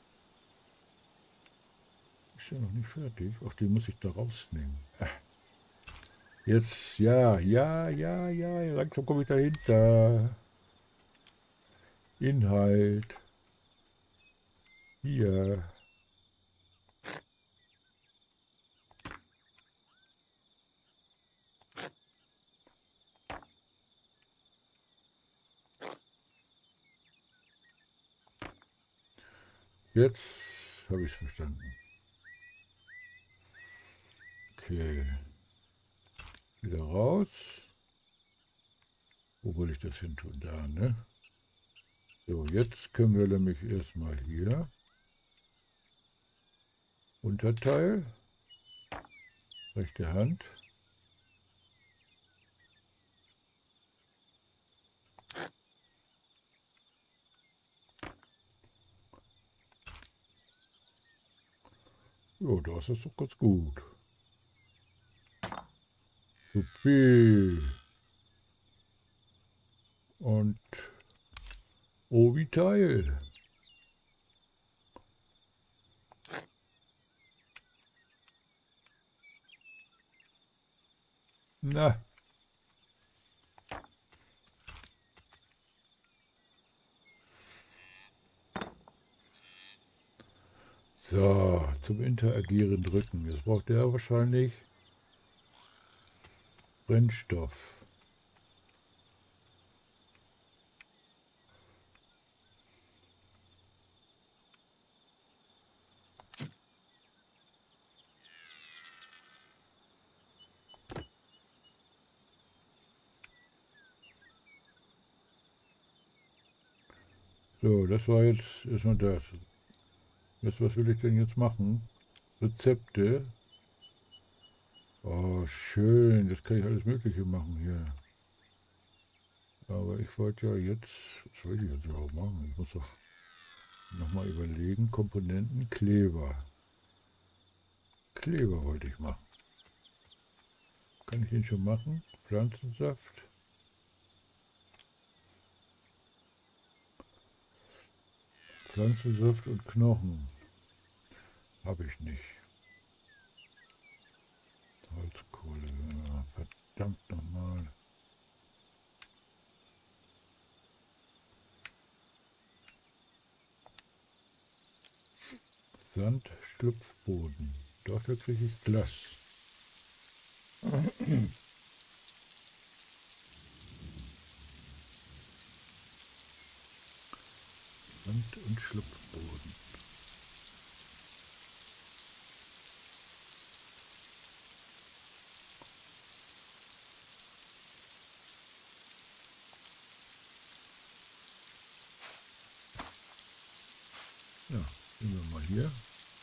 A: Ist ja noch nicht fertig. Ach, die muss ich da rausnehmen. Jetzt, ja, langsam komme ich dahinter. Inhalt. Hier. Jetzt habe ich es verstanden. Okay. Wieder raus. Wo will ich das hin tun? Da, ne? So, jetzt können wir nämlich erstmal hier. Unterteil. Rechte Hand. Ja, das ist doch ganz gut. Supi. Und Obi-Teil. Na. So, zum Interagieren drücken. Jetzt braucht er wahrscheinlich Brennstoff. So, das war jetzt erstmal das. Jetzt, was will ich denn jetzt machen? Rezepte. Oh, schön. Jetzt kann ich alles Mögliche machen hier. Aber ich wollte ja jetzt, was will ich jetzt überhaupt machen? Ich muss doch nochmal überlegen. Komponenten, Kleber. Kleber wollte ich machen. Kann ich den schon machen? Pflanzensaft. Pflanzensaft und Knochen. Habe ich nicht. Holzkohle. Ja, verdammt nochmal. Sand, Schlupfboden. Dafür kriege ich Glas. Sand und Schlupfboden. Ja, nehmen wir mal hier.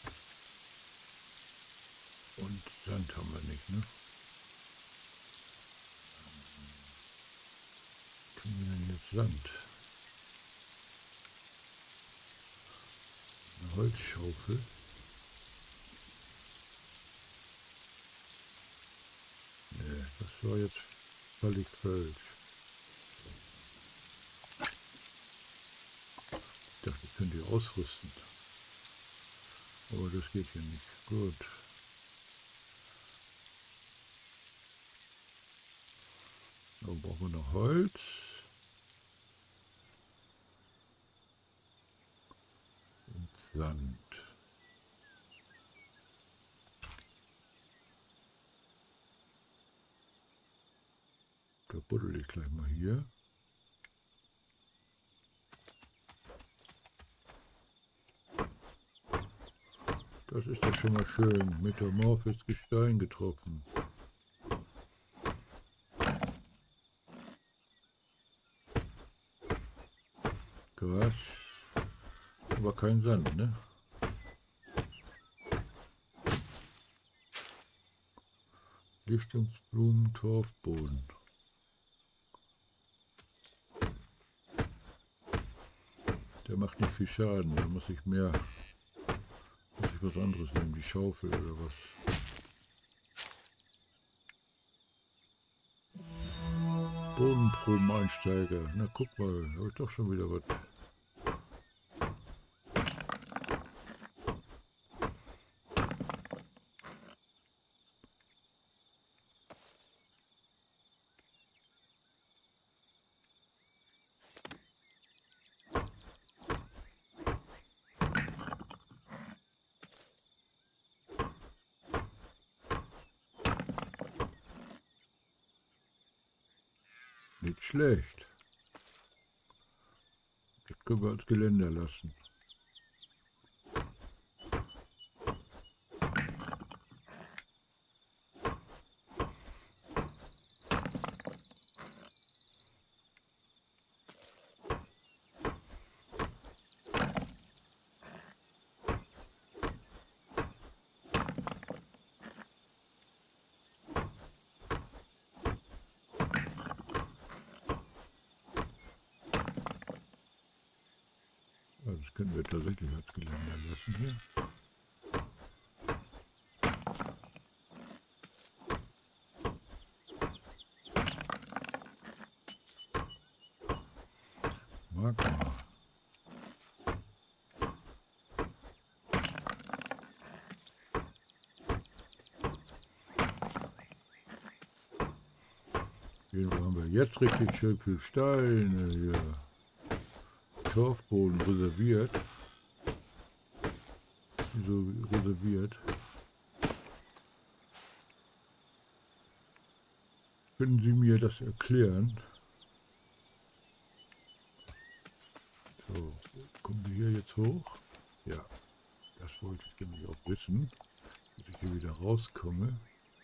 A: Und Sand haben wir nicht, ne? Kriegen wir denn jetzt Sand? Eine Holzschaufel. Nee, das war jetzt völlig falsch. Ich dachte, ich könnte die ausrüsten. Aber das geht hier nicht. Gut. Dann brauchen wir noch Holz. Und Sand. Da buddel ich gleich mal hier. Das ist doch schon mal schön. Metamorphes Gestein getroffen. Gras. Aber kein Sand, ne? Lichtungsblumen, Torfboden. Der macht nicht viel Schaden, da muss ich was anderes nehmen, die Schaufel oder was. Bodenprobeneinsteiger. Na guck mal, habe ich doch schon wieder was. Nicht schlecht. Das können wir als Geländer lassen. Das können wir tatsächlich als Geländer lassen hier. Magma. Hier haben wir jetzt richtig schön viel Steine hier. Torfboden reserviert. Wieso reserviert? Können Sie mir das erklären? So, kommen wir hier jetzt hoch? Ja, das wollte ich nämlich auch wissen, dass ich hier wieder rauskomme.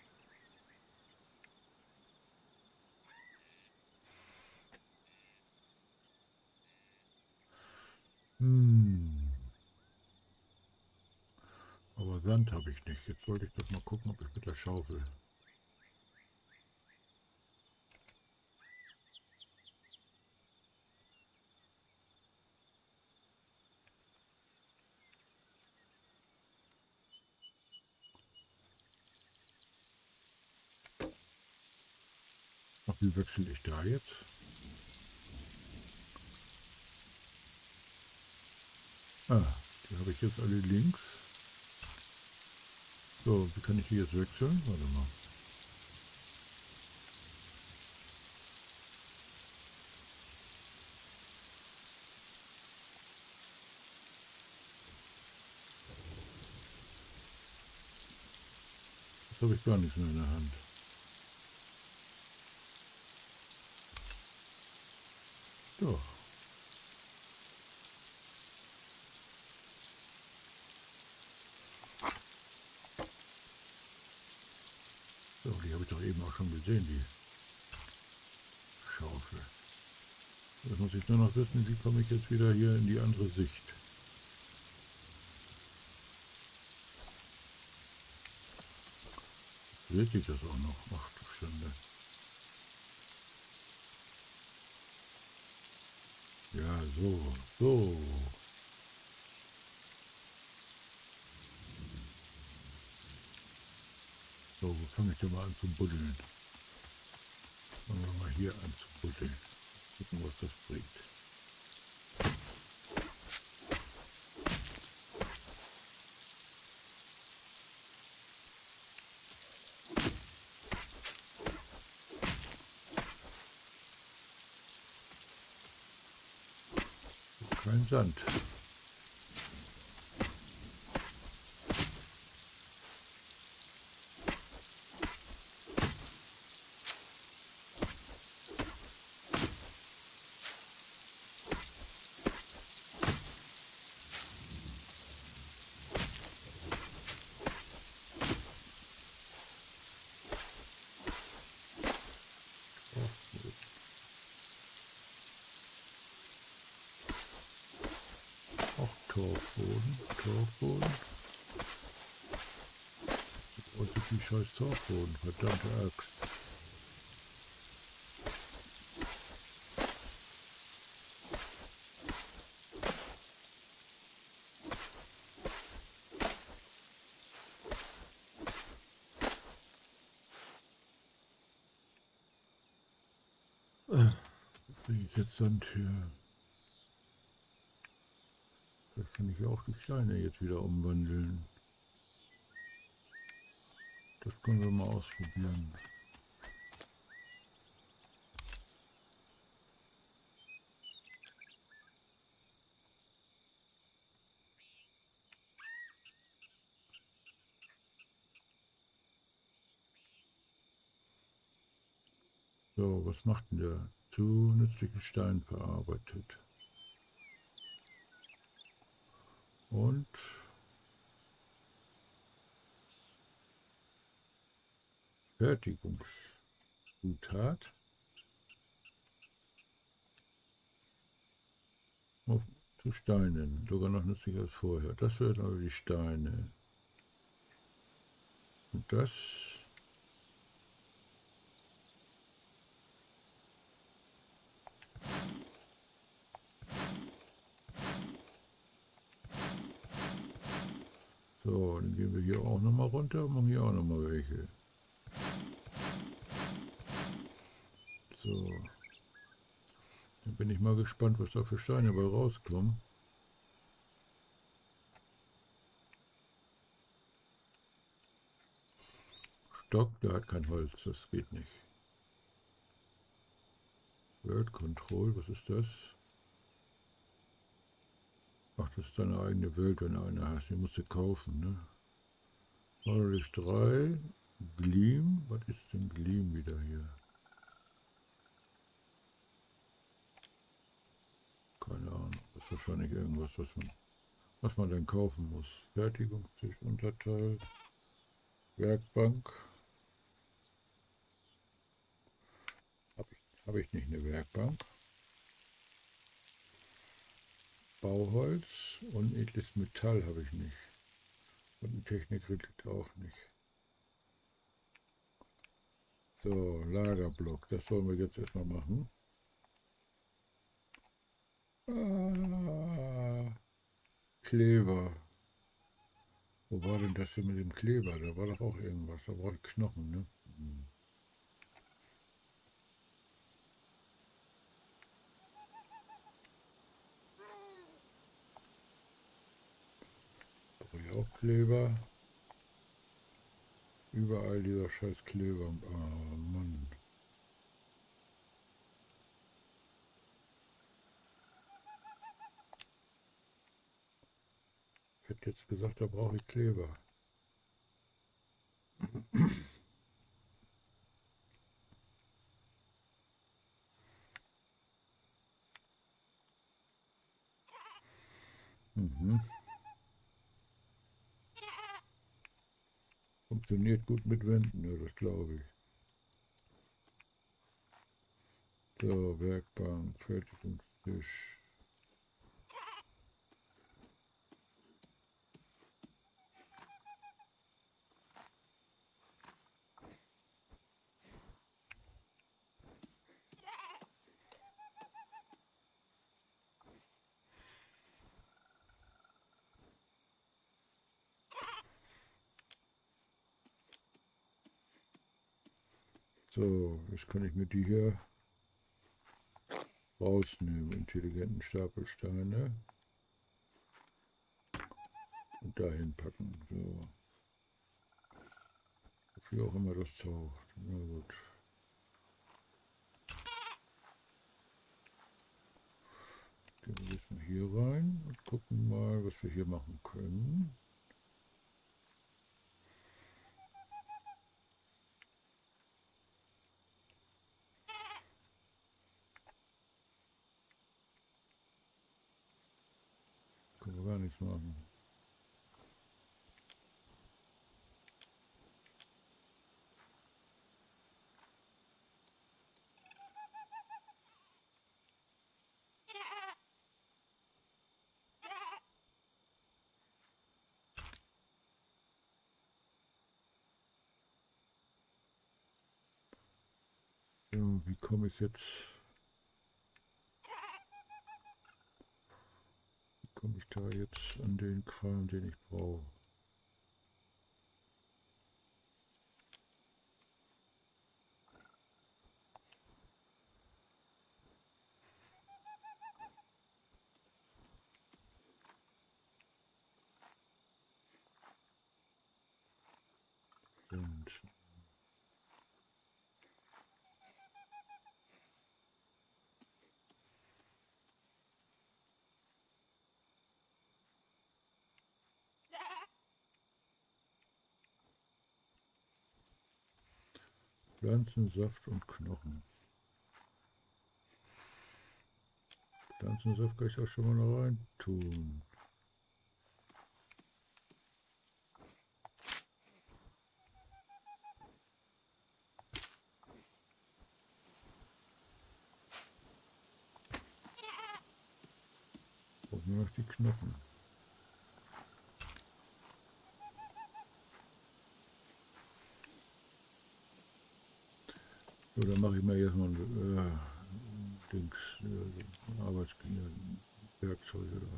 A: Aber Sand habe ich nicht. Jetzt sollte ich das mal gucken, ob ich mit der Schaufel. Ach, wie wechsle ich da jetzt? Ah, die habe ich jetzt alle links. So, wie kann ich die jetzt wechseln? Warte mal. Jetzt habe ich gar nichts mehr in der Hand. Doch. So, die habe ich doch eben auch schon gesehen, die Schaufel. Jetzt muss ich nur noch wissen, wie komme ich jetzt wieder hier in die andere Sicht. Seht sich das auch noch? Ach du Schande. Ja, so, so. So, wo fange ich denn mal an zu buddeln? Fangen wir mal hier an zu buddeln. Gucken, was das bringt. Kein Sand. Auch Torfboden, Torfboden. Und die scheiß Torfboden, verdammte Axt. Wo kriege ich jetzt Sand her? Vielleicht kann ich auch die Steine jetzt wieder umwandeln. Das können wir mal ausprobieren. So, was macht denn der zu nützlichen Steinen verarbeitet. Und Fertigungszutat. Auf, zu Steinen, sogar noch nützlicher als vorher. Das werden also die Steine. Und das so, dann gehen wir hier auch nochmal runter und machen hier auch nochmal welche. So, dann bin ich mal gespannt, was da für Steine bei rauskommen. Stock, der hat kein Holz, das geht nicht. World Control, was ist das? Ach, das ist deine eigene Welt, wenn du eine hast. Die musst du kaufen, ne? Monolith 3, Gleam. Was ist denn Gleam wieder hier? Keine Ahnung. Das ist wahrscheinlich irgendwas, was man dann kaufen muss. Fertigungstisch, Unterteil, Werkbank. Hab ich nicht eine Werkbank. Bauholz und edles Metall habe ich nicht. Und ein Technikredit auch nicht. So, Lagerblock, das wollen wir jetzt erstmal machen. Kleber. Wo war denn das denn mit dem Kleber? Da war doch auch irgendwas. Da war Knochen, ne? Brauche ich auch Kleber. Überall dieser scheiß Kleber. Oh Mann. Ich hätte jetzt gesagt, da brauche ich Kleber. Mhm. Funktioniert gut mit Wänden, ja, das glaube ich. So, Werkbank, Fertigungstisch. So, jetzt kann ich mir die hier rausnehmen. Intelligenten Stapelsteine. Und dahin packen. So. Wofür auch immer das taucht. Na gut. Gehen wir jetzt mal hier rein und gucken mal, was wir hier machen können. Können wir gar nichts machen. Ja, wie komme ich jetzt? Wie komme ich da jetzt an den Kram, den ich brauche? Und Pflanzensaft und Knochen. Pflanzensaft kann ich auch schon mal noch rein tun. Und nur noch die Knochen. So, dann mache ich mal jetzt mal Dings, Arbeitswerkzeuge da.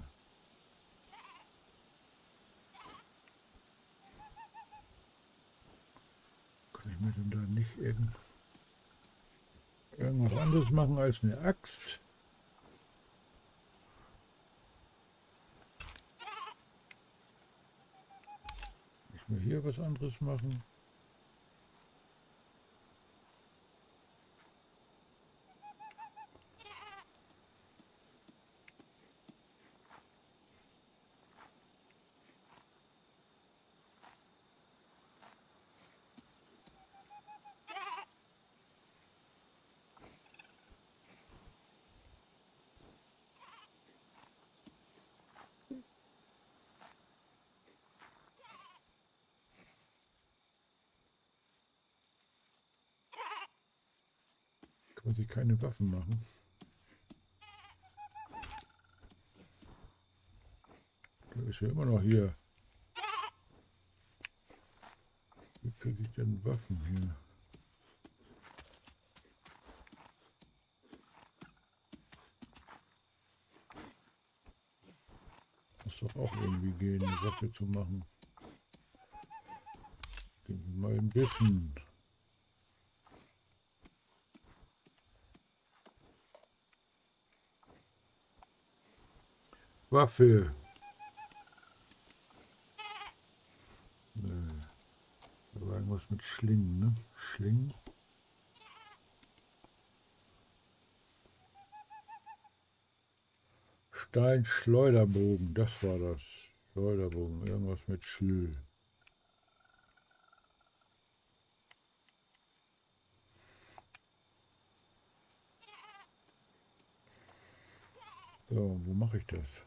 A: Kann ich mir denn da nicht irgendwas anderes machen als eine Axt? Ich mir hier was anderes machen? Kann sich keine Waffen machen. Da ist ja immer noch hier. Wie kriege ich denn Waffen hier? Muss doch auch irgendwie gehen, eine Waffe zu machen. Gehen wir mal ein bisschen. Waffe. Da war irgendwas mit Schlingen, ne? Schlingen. Steinschleuderbogen, das war das. Schleuderbogen, irgendwas mit Schl. So, wo mache ich das?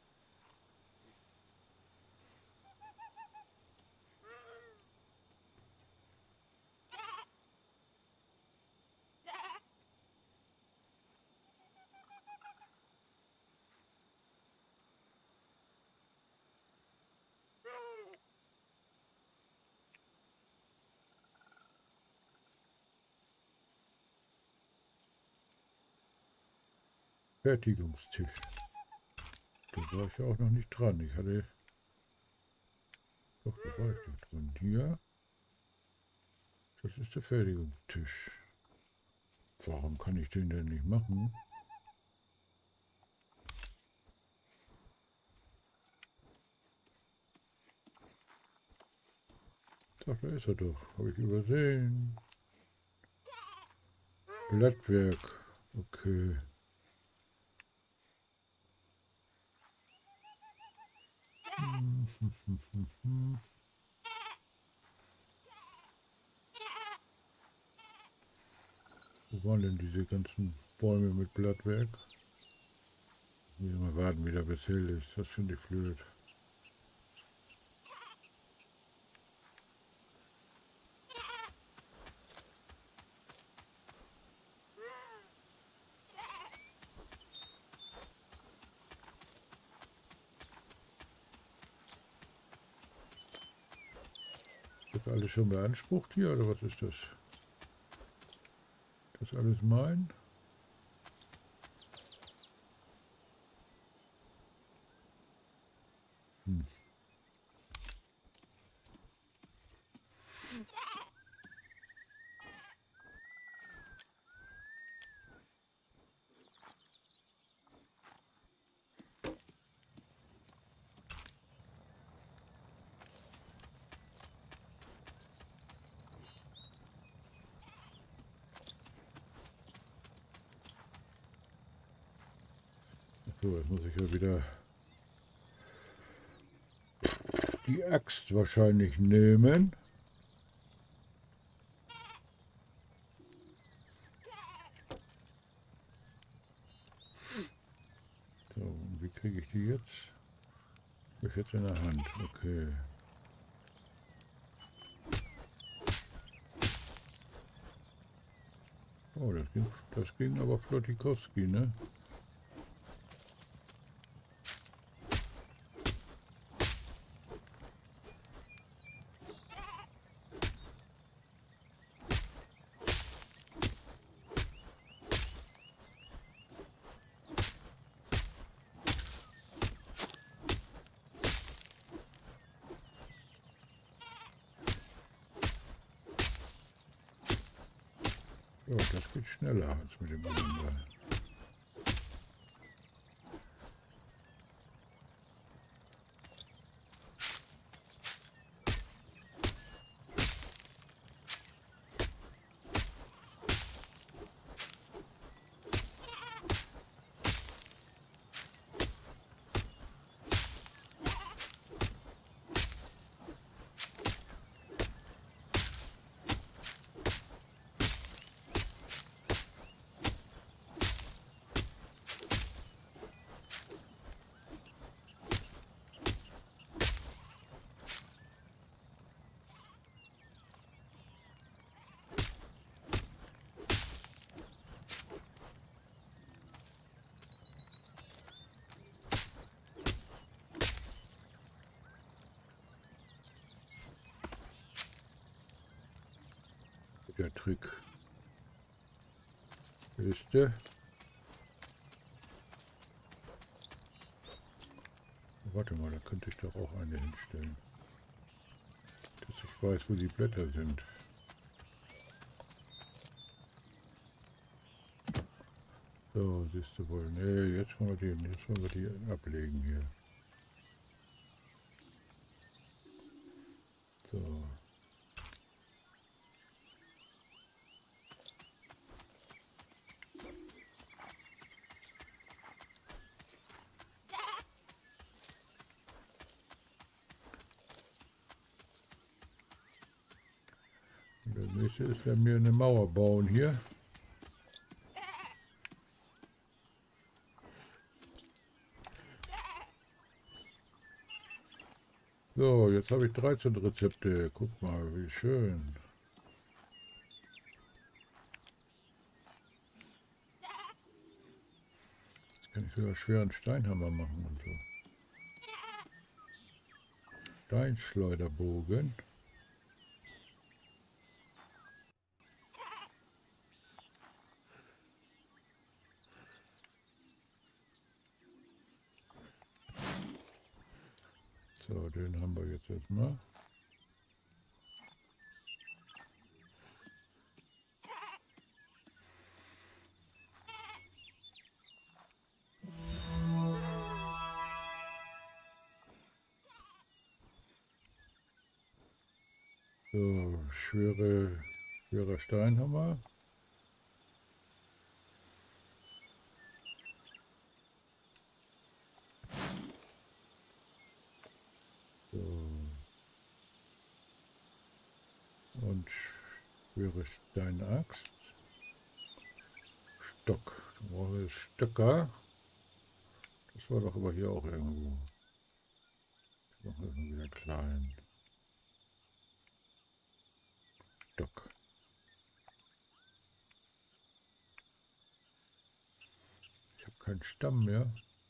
A: Fertigungstisch. Da war ich ja auch noch nicht dran. Ich hatte... Doch, da war ich nicht dran. Hier. Das ist der Fertigungstisch. Warum kann ich den denn nicht machen? Ach, da ist er doch. Habe ich übersehen. Blattwerk. Okay. Wo waren denn diese ganzen Bäume mit Blattwerk? Mal warten, wie der bis hell ist. Das finde ich blöd. Ist das alles schon beansprucht hier oder was ist das? Das ist alles mein? Hm. So, jetzt muss ich ja wieder die Axt wahrscheinlich nehmen. die jetzt? Hab ich jetzt in der Hand. Okay. Oh, das ging aber Flottikowski, ne? Ja, das geht schneller als mit dem anderen Ball. Der Trick. Ist der? Warte mal, da könnte ich doch auch eine hinstellen. Dass ich weiß, wo die Blätter sind. So, siehst du wohl. Ne, jetzt wollen wir die ablegen hier. So. Und das nächste ist, wenn wir eine Mauer bauen hier. So, jetzt habe ich 13 Rezepte. Guck mal, wie schön. Jetzt kann ich sogar schweren Steinhammer machen und so. Steinschleuderbogen. So, den haben wir jetzt erstmal. So, schwerer Steinhammer. So. Und schwere Steinaxt. Stock. Da brauchen wir Stöcker. Das war doch aber hier auch irgendwo. Ich mache das mal wieder klein. Stock. Ich habe keinen Stamm mehr.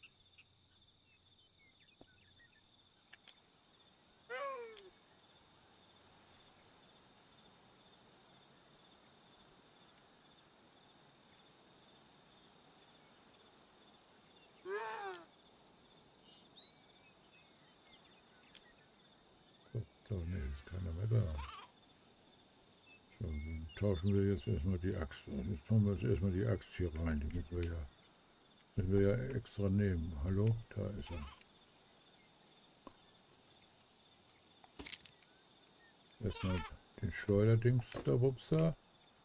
A: So, ne, ist keiner mehr da. So, dann tauschen wir jetzt erstmal die Axt. Jetzt tun wir jetzt erstmal die Axt hier rein. Die müssen wir ja extra nehmen. Hallo? Da ist er. Erstmal den Schleuderdings da, Rupster.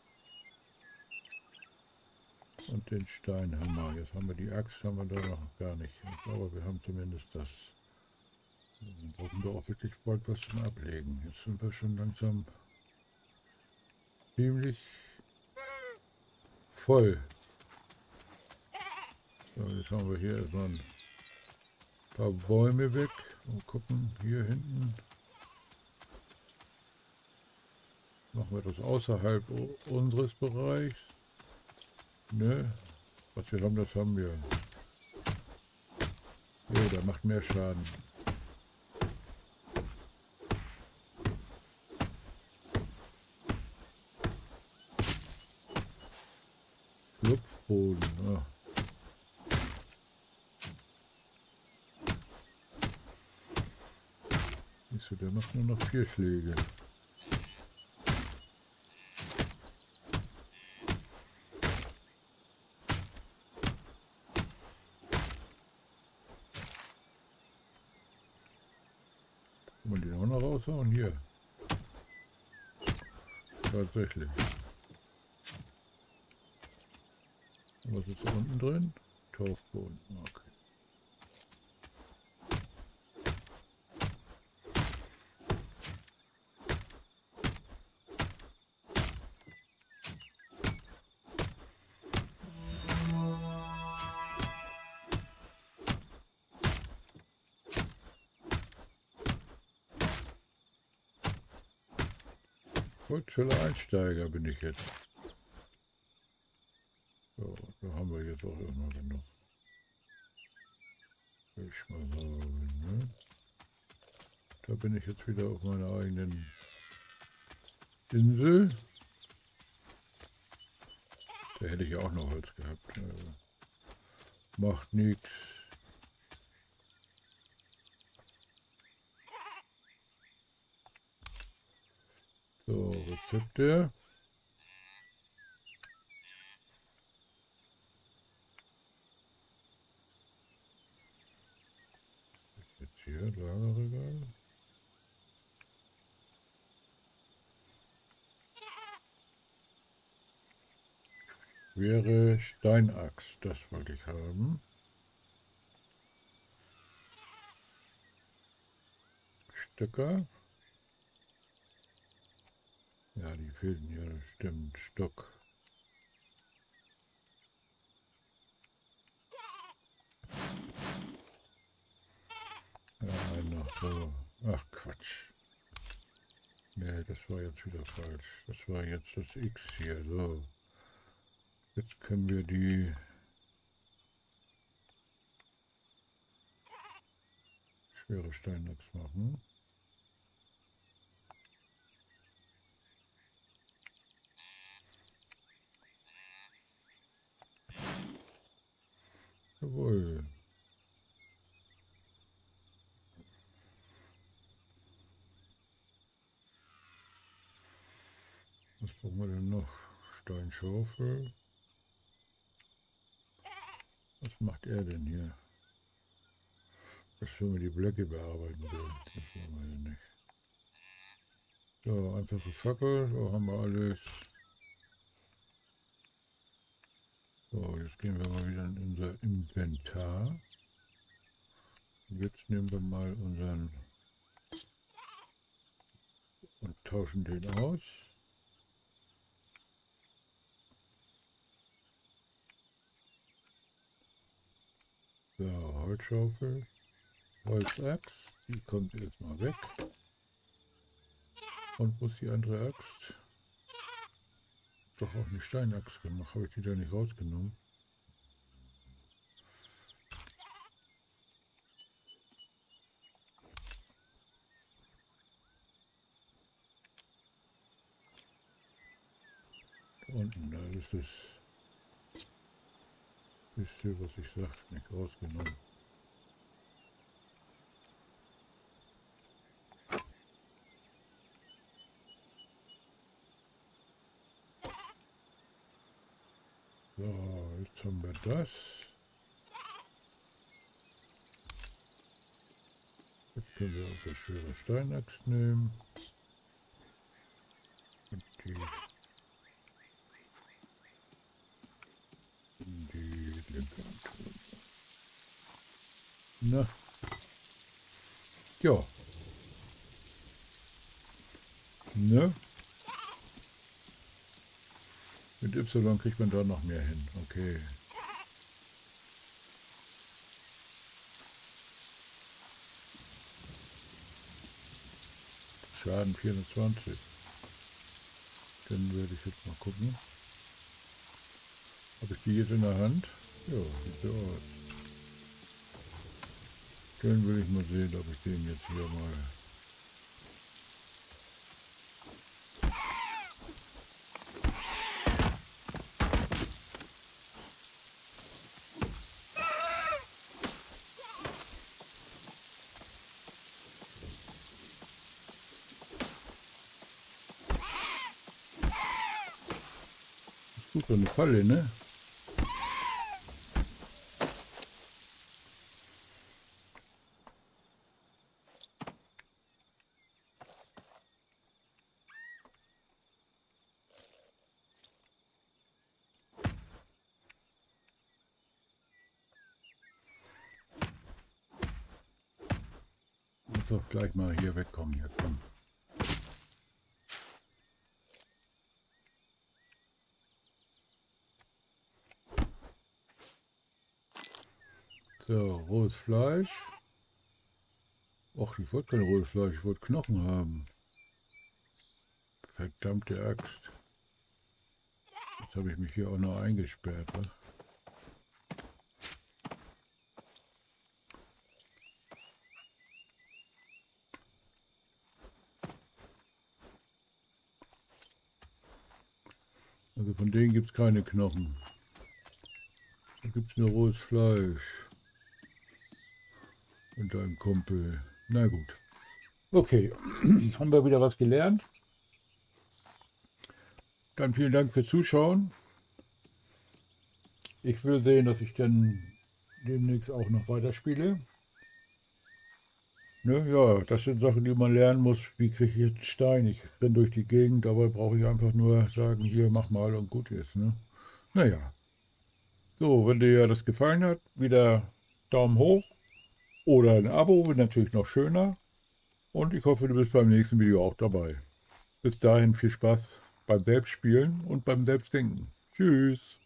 A: Und den Steinhammer. Jetzt haben wir die Axt, haben wir da noch gar nicht. Aber wir haben zumindest das. Dann brauchen wir auch wirklich bald was zum Ablegen. Jetzt sind wir schon langsam ziemlich voll. So, jetzt haben wir hier erstmal Ein paar Bäume weg. Und gucken, hier hinten. Machen wir das außerhalb unseres Bereichs. Ne? Was wir haben, das haben wir. Jo, der macht mehr Schaden. Schlupfboden. Ah. Siehst du, der macht nur noch 4 Schläge. Kann man den auch noch raushauen? Hier. Tatsächlich. Und was ist da unten drin? Torfboden. Okay. Holzfäller Einsteiger bin ich jetzt. So, da haben wir jetzt auch irgendwann genug. Will ich mal sagen, ne? Da bin ich jetzt wieder auf meiner eigenen Insel. Da hätte ich ja auch noch Holz gehabt. Macht nichts. So, Rezepte. Jetzt hier, Lagerregal. Wäre Steinachs, das wollte ich haben. Stöcker. Ja, die fehlen hier, das stimmt. Stock. Ja, noch so. Ach Quatsch. Nee, das war jetzt wieder falsch. Das war jetzt das X hier. So. Jetzt können wir die schwere Steinachs machen. Jawohl. Was brauchen wir denn noch? Steinschaufel. Was macht er denn hier? Dass wir die Blöcke bearbeiten sollen. Das wollen wir ja nicht. So, einfache Fackel. So haben wir alles. So, jetzt gehen wir mal wieder in unser Inventar. Jetzt nehmen wir mal unseren und tauschen den aus. So, Holzschaufel, Holzaxt, die kommt jetzt mal weg. Und wo ist die andere Axt? Doch auch eine Steinaxt gemacht, habe ich die da nicht rausgenommen? Da unten, da ist es. Wisst ihr, was ich sage? Nicht rausgenommen. So, jetzt haben wir das. Jetzt können wir unsere schwere Steinaxt nehmen. Und die in die linke Hand tun. Na. Ja. Ne? Mit Y kriegt man da noch mehr hin. Okay. Schaden 420. Dann werde ich jetzt mal gucken. Habe ich die jetzt in der Hand? Ja, sieht so aus. Dann will ich mal sehen, ob ich den jetzt hier mal... Gut, so eine Falle, ne? Muss doch gleich mal hier wegkommen, hier, komm. So, rohes Fleisch. Och, ich wollte kein rohes Fleisch, ich wollte Knochen haben. Verdammte Axt. Jetzt habe ich mich hier auch noch eingesperrt, was? Also von denen gibt es keine Knochen. Da gibt es nur rohes Fleisch. Und ein Kumpel. Na gut. Okay, haben wir wieder was gelernt. Dann vielen Dank fürs Zuschauen. Ich will sehen, dass ich dann demnächst auch noch weiterspiele. Ne, ja, das sind Sachen, die man lernen muss. Wie kriege ich jetzt Stein? Ich renne durch die Gegend, dabei brauche ich einfach nur sagen, hier, mach mal und gut ist. Ne? Naja. So, wenn dir das gefallen hat, wieder Daumen hoch oder ein Abo, wäre natürlich noch schöner. Und ich hoffe, du bist beim nächsten Video auch dabei. Bis dahin viel Spaß beim Selbstspielen und beim Selbstdenken. Tschüss.